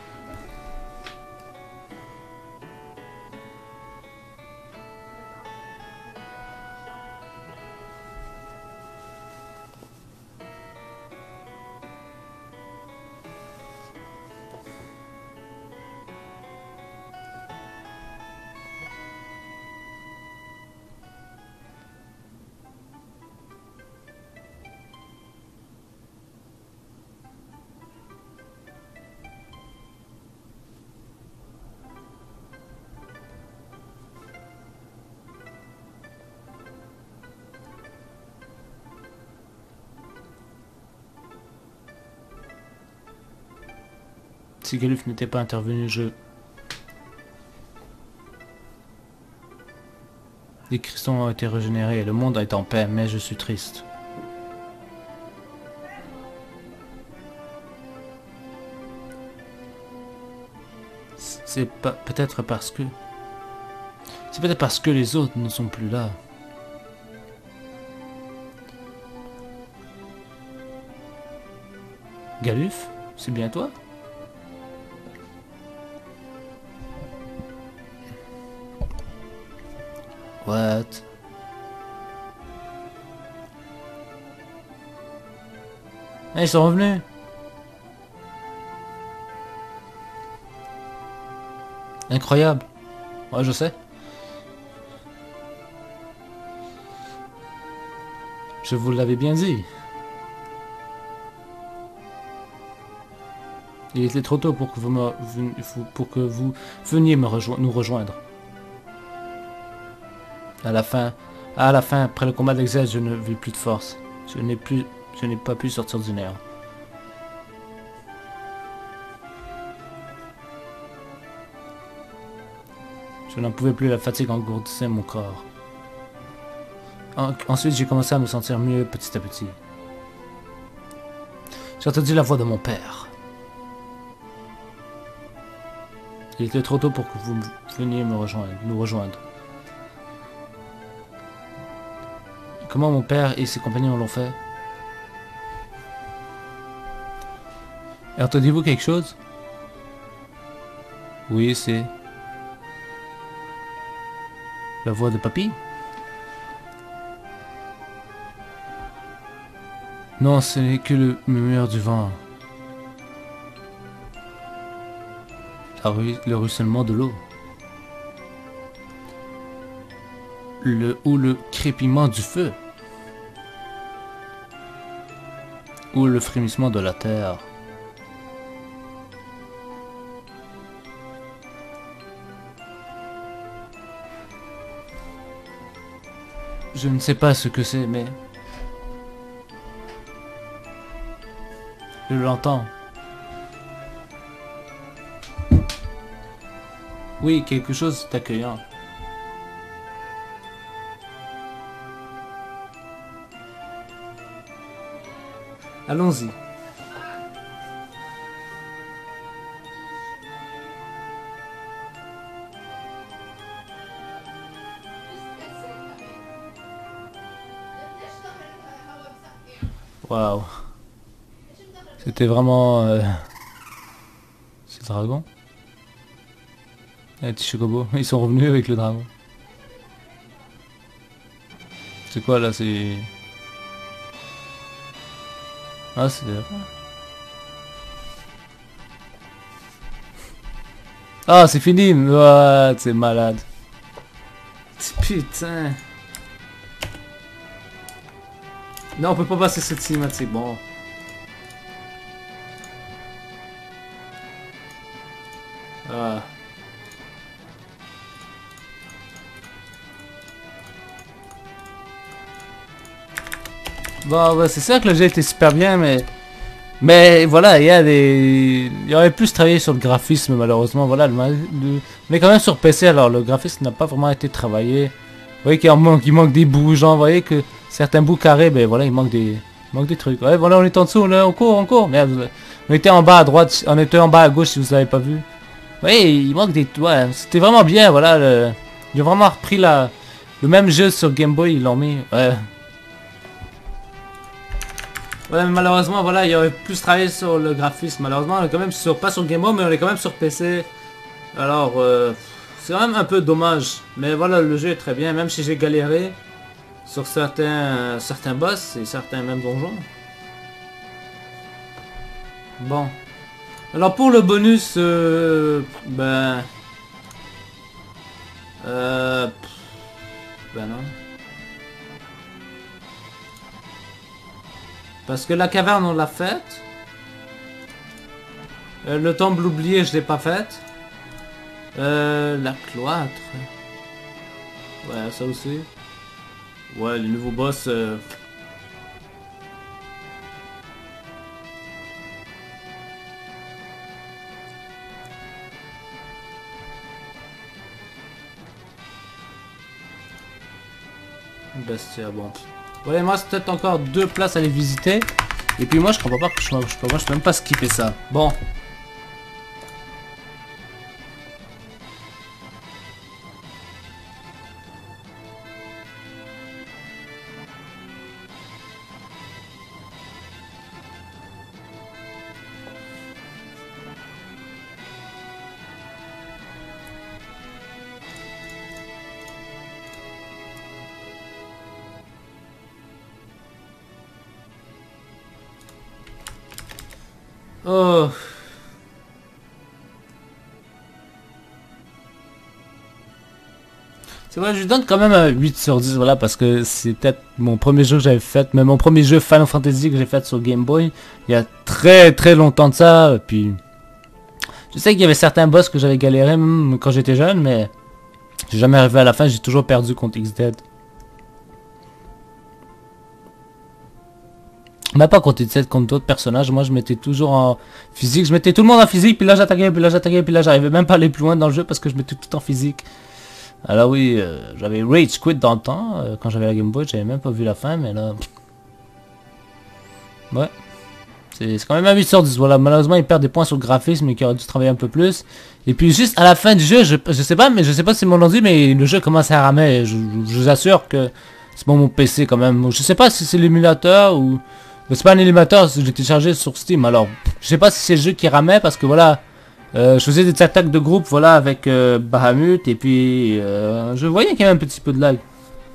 Si Galuf n'était pas intervenu, les cristaux ont été régénérés et le monde est en paix, mais je suis triste. C'est peut-être parce que... C'est peut-être parce que les autres ne sont plus là. Galuf, c'est bien toi? What? Ah, ils sont revenus. Incroyable. Ouais, je sais. Je vous l'avais bien dit. Il était trop tôt pour que vous veniez nous rejoindre. À la fin, après le combat d'Excel, je ne vis plus de force. Je n'ai pas pu sortir du néant. Je n'en pouvais plus, la fatigue engourdissait mon corps. Ensuite, j'ai commencé à me sentir mieux petit à petit. J'ai entendu la voix de mon père. Il était trop tôt pour que vous veniez nous rejoindre. Comment mon père et ses compagnons l'ont fait? Entendez-vous quelque chose? Oui, c'est... La voix de papy? Non, ce n'est que le murmure du vent. Le ruissellement de l'eau. Ou le crépiment du feu. Ou le frémissement de la terre. Je ne sais pas ce que c'est, mais... je l'entends. Oui, quelque chose d'accueillant. Allons-y. Waouh. C'était vraiment... C'est le dragon. Les petits chocobos, ils sont revenus avec le dragon. C'est quoi là? C'est... ah, c'est... ah, c'est fini. What? C'est malade. Putain. Non, on peut pas passer cette cinématique. Bon. Ah. Bon, ouais, c'est ça que le jeu était super bien, mais voilà, il y a des... il y aurait plus travaillé sur le graphisme, malheureusement. Voilà, on est quand même sur PC, alors le graphisme n'a pas vraiment été travaillé. Vous voyez qu'il manque des bouts, genre, vous voyez que certains bouts carrés, ben voilà, il manque des trucs. Ouais, voilà, on est en dessous, là, on court. Merde, on était en bas à droite, on était en bas à gauche si vous l'avez pas vu. Vous voyez, il manque des... ouais, c'était vraiment bien, voilà. Ils ont vraiment repris le même jeu sur Game Boy, ils l'ont mis, ouais. Ouais, mais malheureusement, voilà, il y aurait plus travaillé sur le graphisme. Malheureusement, on est quand même sur, pas sur Game Boy, mais on est quand même sur PC. Alors, c'est quand même un peu dommage. Mais voilà, le jeu est très bien, même si j'ai galéré sur certains boss et certains même donjons. Bon. Alors pour le bonus, ben non. Parce que la caverne, on l'a faite. Le temple oublié, je l'ai pas faite. La cloître. Ouais, ça aussi. Ouais, les nouveaux boss... Bestia, bon. Ouais, moi, c'est peut-être encore 2 places à les visiter. Et puis moi, je comprends pas que je peux même pas skipper ça. Bon. Oh. C'est vrai, je lui donne quand même un 8 sur 10, voilà, parce que c'est peut-être mon premier jeu que j'avais fait, mais mon premier jeu Final Fantasy que j'ai fait sur Game Boy, il y a très longtemps de ça, puis... je sais qu'il y avait certains boss que j'avais galéré même quand j'étais jeune, mais... j'ai jamais arrivé à la fin, j'ai toujours perdu contre XDead. Mais pas contre XDead, contre d'autres personnages, moi je mettais toujours en physique, je mettais tout le monde en physique, puis là j'attaquais, puis là j'arrivais même pas à aller plus loin dans le jeu parce que je mettais tout en physique. Alors oui, j'avais Rage Quit dans le temps, quand j'avais la Game Boy, j'avais même pas vu la fin, mais là... ouais. C'est quand même un 8 sur 10, voilà, malheureusement il perd des points sur le graphisme et qu'il aurait dû travailler un peu plus. Et puis juste à la fin du jeu, je sais pas, mais je sais pas si c'est mon ordi, mais le jeu commence à ramer, je vous assure que c'est pas mon PC quand même. Je sais pas si c'est l'émulateur ou... mais c'est pas un émulateur, je l'ai téléchargé sur Steam, alors je sais pas si c'est le jeu qui ramait parce que voilà, Je faisais des attaques de groupe, voilà, avec Bahamut, et puis je voyais qu'il y avait un petit peu de lag.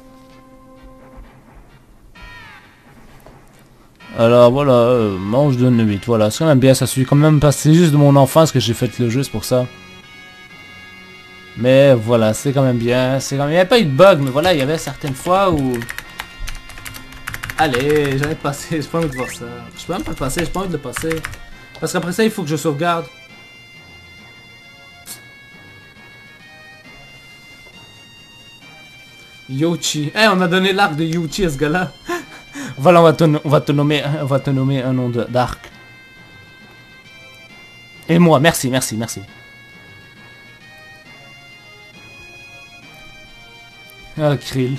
Alors voilà, mange de 8, voilà, c'est quand même bien, ça suit quand même, parce que c'est juste de mon enfance que j'ai fait le jeu, c'est pour ça. Mais voilà, c'est quand même bien, c'est quand même, il n'y avait pas eu de bug, mais voilà, il y avait certaines fois où... Allez, j'allais passer, j'ai pas envie de voir ça. Je peux même pas le passer, j'ai pas envie de le passer. Parce qu'après ça, il faut que je sauvegarde. Yoshi. Eh, on a donné l'arc de Yoshi à ce gars-là. Voilà, on va te nommer un nom d'arc. Et moi, merci, merci, merci. Ah, Krill.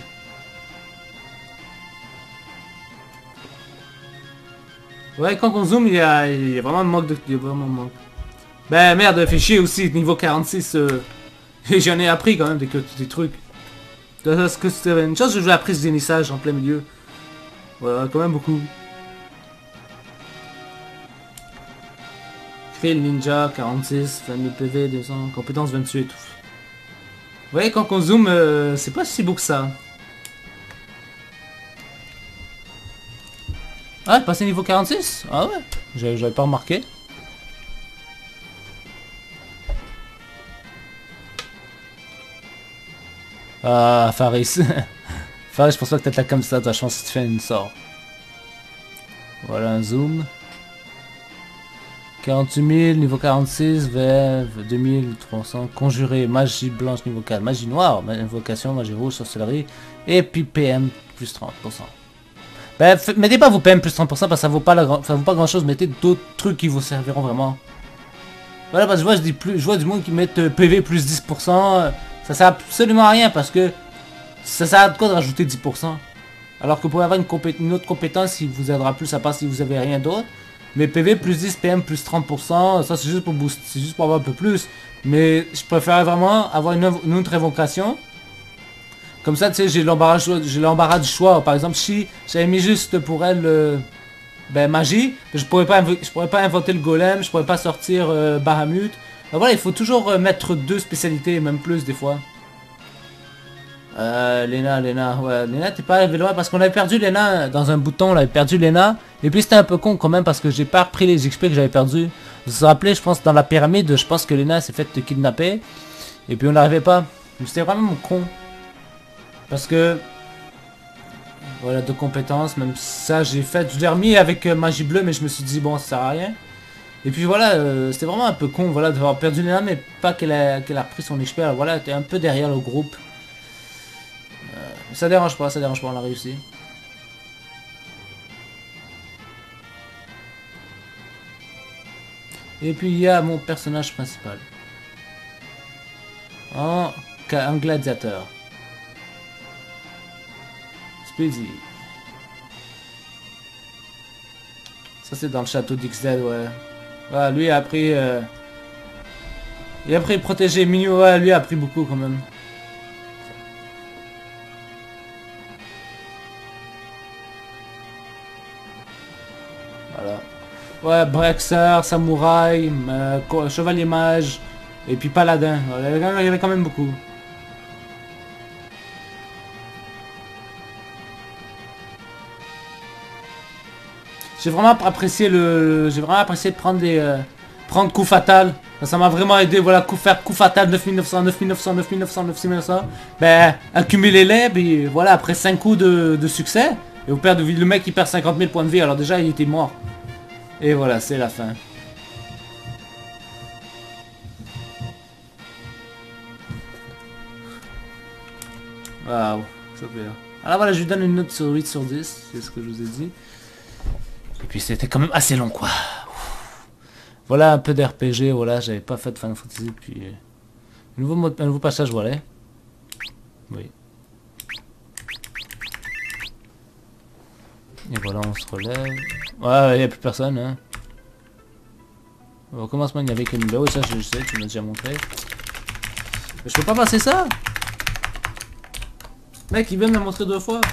Ouais, quand on zoome, il y a vraiment un manque de... Il y a vraiment un manque. Ben merde, fait chier aussi, niveau 46, j'en ai appris quand même des trucs. Est-ce que c'était une chose, je jouais après ce dénissage en plein milieu. Voilà, quand même beaucoup. Krill Ninja, 46, 20 000 PV, 200, compétence 28. Vous voyez, quand on zoome, c'est pas si beau que ça. Ah, passé niveau 46? Ah ouais, j'avais pas remarqué. Ah, Faris. Faris, je pense pas que t'attaques comme ça, ta chance si tu fais une sort. Voilà un zoom. 48 000, niveau 46, vers 2300, conjuré, magie blanche niveau 4, magie noire, invocation, magie rouge, sorcellerie, et puis PM plus 30%. Ben, mettez pas vos PM plus 30% parce que ça vaut pas, ça vaut pas grand chose, mettez d'autres trucs qui vous serviront vraiment. Voilà, parce que je vois du monde qui mettent PV plus 10%, ça sert absolument à rien parce que ça sert à quoi de rajouter 10%. Alors que vous pouvez avoir une autre compétence qui vous aidera plus à part si vous avez rien d'autre. Mais PV plus 10, PM plus 30%, ça c'est juste pour booster, c'est juste pour avoir un peu plus. Mais je préfère vraiment avoir une autre invocation. Comme ça, tu sais, j'ai l'embarras du choix. Par exemple, si j'avais mis juste pour elle ben, magie, je pourrais pas inventer le golem, je pourrais pas sortir Bahamut. Donc voilà, il faut toujours mettre deux spécialités, même plus des fois. Lena, ouais, Lena t'es pas arrivé loin parce qu'on avait perdu Lena dans un bouton, on avait perdu Lena. Et puis c'était un peu con quand même parce que j'ai pas repris les XP que j'avais perdu. Vous vous rappelez, je pense dans la pyramide, je pense que Lena s'est fait kidnapper. Et puis on n'arrivait pas. C'était vraiment con. Parce que... Voilà, deux compétences, même ça j'ai fait. Je l'ai remis avec magie bleue mais je me suis dit bon ça sert à rien. Et puis voilà, c'était vraiment un peu con voilà, d'avoir perdu Lena mais pas qu'elle a repris son XP. Alors voilà, elle était un peu derrière le groupe. Ça dérange pas, on a réussi. Et puis il y a mon personnage principal. Un gladiateur. Speedy. Ça c'est dans le château d'XZ, ouais. Voilà, lui a appris... Il a appris protéger Mignon, ouais, lui a appris beaucoup quand même. Voilà. Ouais, Brexer, Samouraï, Chevalier Mage, et puis Paladin. Il y avait quand même beaucoup. J'ai vraiment apprécié de prendre des... prendre coup fatal. Ça m'a vraiment aidé, voilà, faire coup fatal 9900, 9900, 9900, 9900. Ben, accumulez-les, puis voilà, après 5 coups de succès. Et vous perdez, le mec il perd 50 000 points de vie, alors déjà il était mort. Et voilà, c'est la fin. Waouh, ça fait. Alors voilà, je lui donne une note sur 8 sur 10, c'est ce que je vous ai dit. Et puis c'était quand même assez long quoi. Voilà un peu d'RPG, voilà, j'avais pas fait de Final Fantasy depuis... un nouveau passage, voilà. Oui. Et voilà, on se relève. Ouais, il n'y a plus personne, hein. Au commencement, il n'y avait que numéro, ça je sais, tu m'as déjà montré. Mais je peux pas passer ça. Mec, il vient me la montrer 2 fois.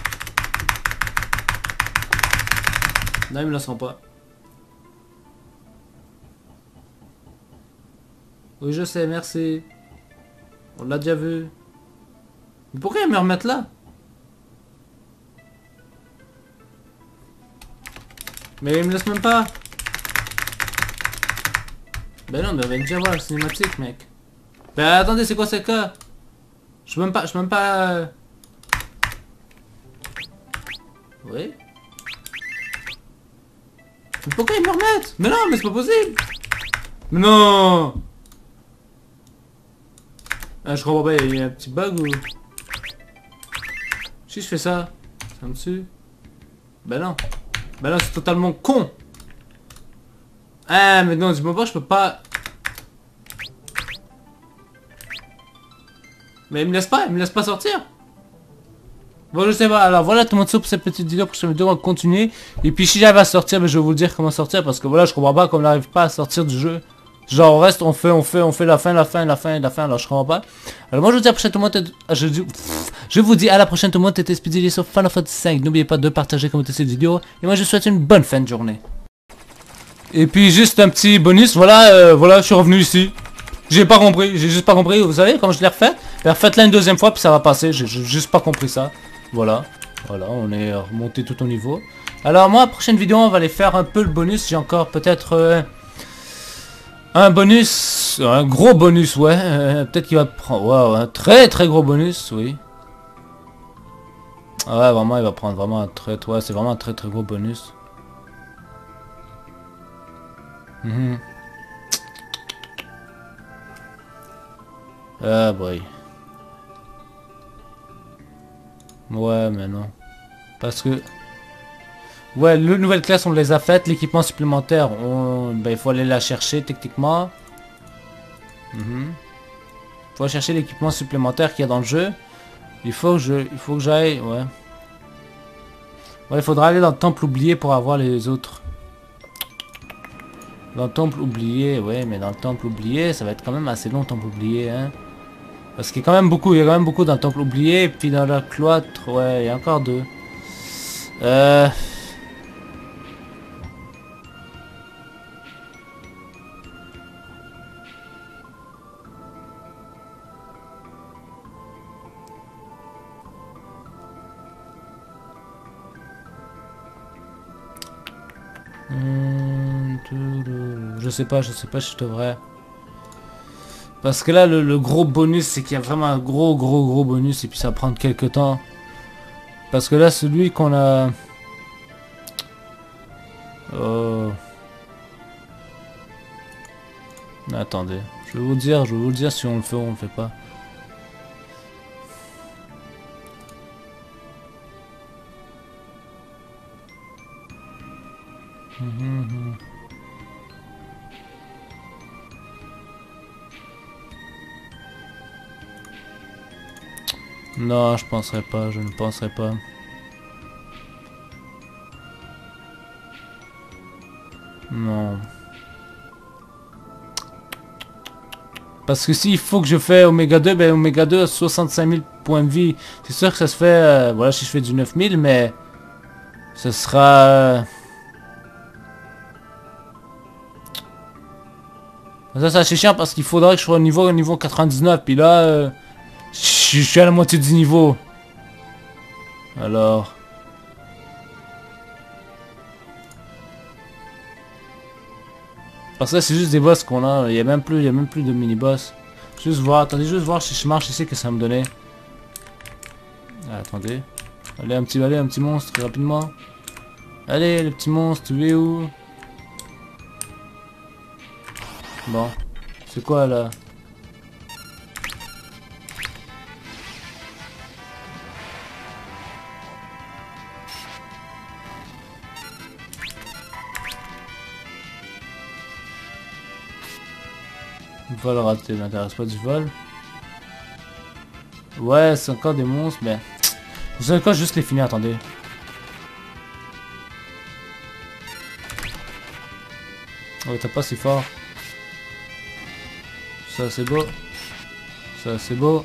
Non, il me la sent pas. Oui, je sais, merci. On l'a déjà vu. Mais pourquoi ils me remettent là? Mais ils me laissent même pas. Ben non, mais on vient déjà voir le cinématique, mec. Ben attendez, c'est quoi ce cas? Je peux même pas... Oui. Mais pourquoi ils me remettent? Mais non, mais c'est pas possible. Mais non. Ah, je comprends pas, il y a un petit bug ou... Si je fais ça, ça me tue. Ben non. Ben non, c'est totalement con. Ah, mais non, dis-moi pas, je peux pas... Mais il me laisse pas sortir. Bon, je sais pas. Alors voilà tout le monde pour cette petite vidéo. Prochaine vidéo, on va continuer. Et puis si j'arrive à sortir, ben, je vais vous dire comment sortir. Parce que voilà, je comprends pas qu'on n'arrive pas à sortir du jeu. Genre, on reste, on fait la fin. Alors je comprends pas. Alors moi, je vous dis à la prochaine tout le monde. Je vous dis à la prochaine tout le monde. C'était Speedy sur Final Fantasy 5. N'oubliez pas de partager, commenter cette vidéo. Et moi, je vous souhaite une bonne fin de journée. Et puis juste un petit bonus. Voilà, voilà, je suis revenu ici. J'ai pas compris, j'ai juste pas compris, vous savez, quand je l'ai refait, refaites-la une deuxième fois, puis ça va passer, j'ai juste pas compris ça. Voilà, voilà, on est remonté tout au niveau. Alors moi, prochaine vidéo, on va aller faire un peu le bonus, j'ai encore peut-être un bonus, un gros bonus, ouais, peut-être qu'il va prendre, wow, un très gros bonus, oui. Ouais, vraiment, il va prendre vraiment un ouais, c'est vraiment un très gros bonus. Ah boy. Ouais, mais non. Parce que... Ouais, les nouvelles classes, on les a faites. L'équipement supplémentaire, ben, il faut aller la chercher, techniquement. Il faut chercher l'équipement supplémentaire qu'il y a dans le jeu. Il faut que j'aille, ouais. Ouais, il faudra aller dans le temple oublié pour avoir les autres. Dans le temple oublié, ouais, mais dans le temple oublié, ça va être quand même assez long, le temple oublié, hein. Parce qu'il y a quand même beaucoup, dans le temple oublié, et puis dans le cloître, ouais, il y a encore deux. Je sais pas si je devrais. Parce que là, le gros bonus, c'est qu'il y a vraiment un gros bonus, et puis ça va prendre quelques temps. Parce que là, celui qu'on a... Oh. Attendez, je vais vous le dire si on le fait ou on le fait pas. Non, je penserai pas, je ne penserai pas. Non. Parce que s'il faut que je fais Oméga 2, ben Oméga 2 a 65 000 points de vie. C'est sûr que ça se fait, voilà, si je fais du 9000, mais... Ce sera... Ça c'est chiant parce qu'il faudrait que je sois au niveau 99, puis là... je suis à la moitié du niveau. Alors... Parce que là c'est juste des boss qu'on a, il y a même plus de mini-boss. Juste voir, attendez, juste voir si je marche ici que ça va me donner. Ah, attendez. Allez un petit monstre rapidement. Allez le petit monstre, tu es où? Bon. C'est quoi là? Vol raté, m'intéresse pas du vol. Ouais, c'est encore des monstres, mais... Vous allez quoi juste les finir, attendez. Oh, t'as pas si fort. Ça, c'est beau. Ça, c'est beau.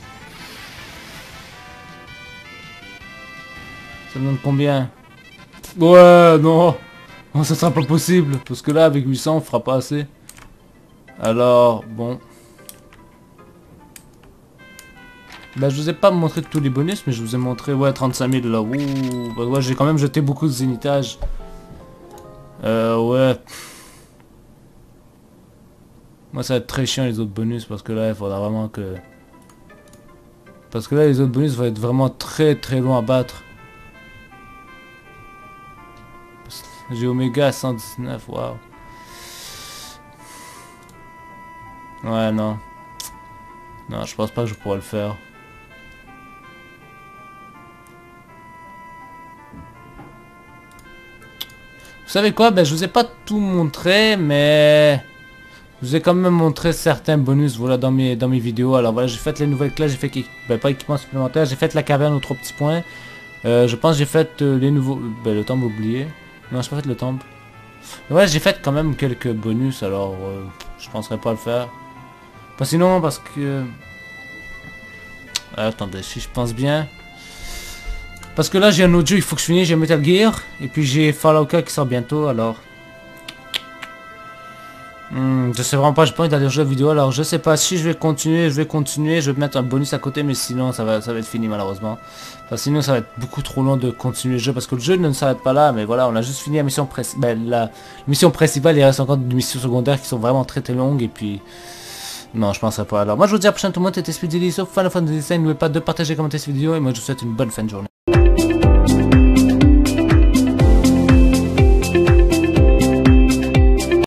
Ça me donne combien? Ouais, non. Non, ça sera pas possible. Parce que là, avec 800, on fera pas assez. Alors, bon. Bah, je vous ai pas montré tous les bonus, mais je vous ai montré, ouais, 35 000 là. Ouh, bah, ouais, j'ai quand même jeté beaucoup de zénithage. Ouais. Moi, ça va être très chiant les autres bonus, parce que là, il faudra vraiment que... Parce que là, les autres bonus vont être vraiment très très loin à battre. J'ai Oméga à 119, waouh. Ouais, non. Non, je pense pas que je pourrais le faire. Vous savez quoi? Ben, je vous ai pas tout montré, mais... Je vous ai quand même montré certains bonus, voilà, dans mes vidéos. Alors voilà, j'ai fait les nouvelles classes, j'ai fait... Ben, pas équipement supplémentaire, j'ai fait la caverne aux 3 petits points. Je pense que j'ai fait les nouveaux... Ben, le temple oublié. Non, j'ai pas fait le temple. Ouais, j'ai fait quand même quelques bonus, alors... je penserais pas le faire. Pas sinon, parce que... attendez, si je pense bien... Parce que là, j'ai un autre jeu, il faut que je finisse, j'ai Metal Gear. Et puis j'ai Fallout 4 qui sort bientôt, alors... je sais vraiment pas, j'ai pas envie d'aller jouer à la vidéo, alors je sais pas si je vais continuer, je vais mettre un bonus à côté, mais sinon ça va être fini malheureusement. Enfin, sinon ça va être beaucoup trop long de continuer le jeu, parce que le jeu ne s'arrête pas là, mais voilà, on a juste fini la mission principale. Ben, la mission principale, il reste encore des missions secondaires qui sont vraiment très très longues, et puis... Non, je penserais pas. Alors moi je vous dis à la prochaine tout le monde, c'était Speedy, sauf Final Fantasy 5, n'oubliez pas de partager et commenter cette vidéo, et moi je vous souhaite une bonne fin de journée.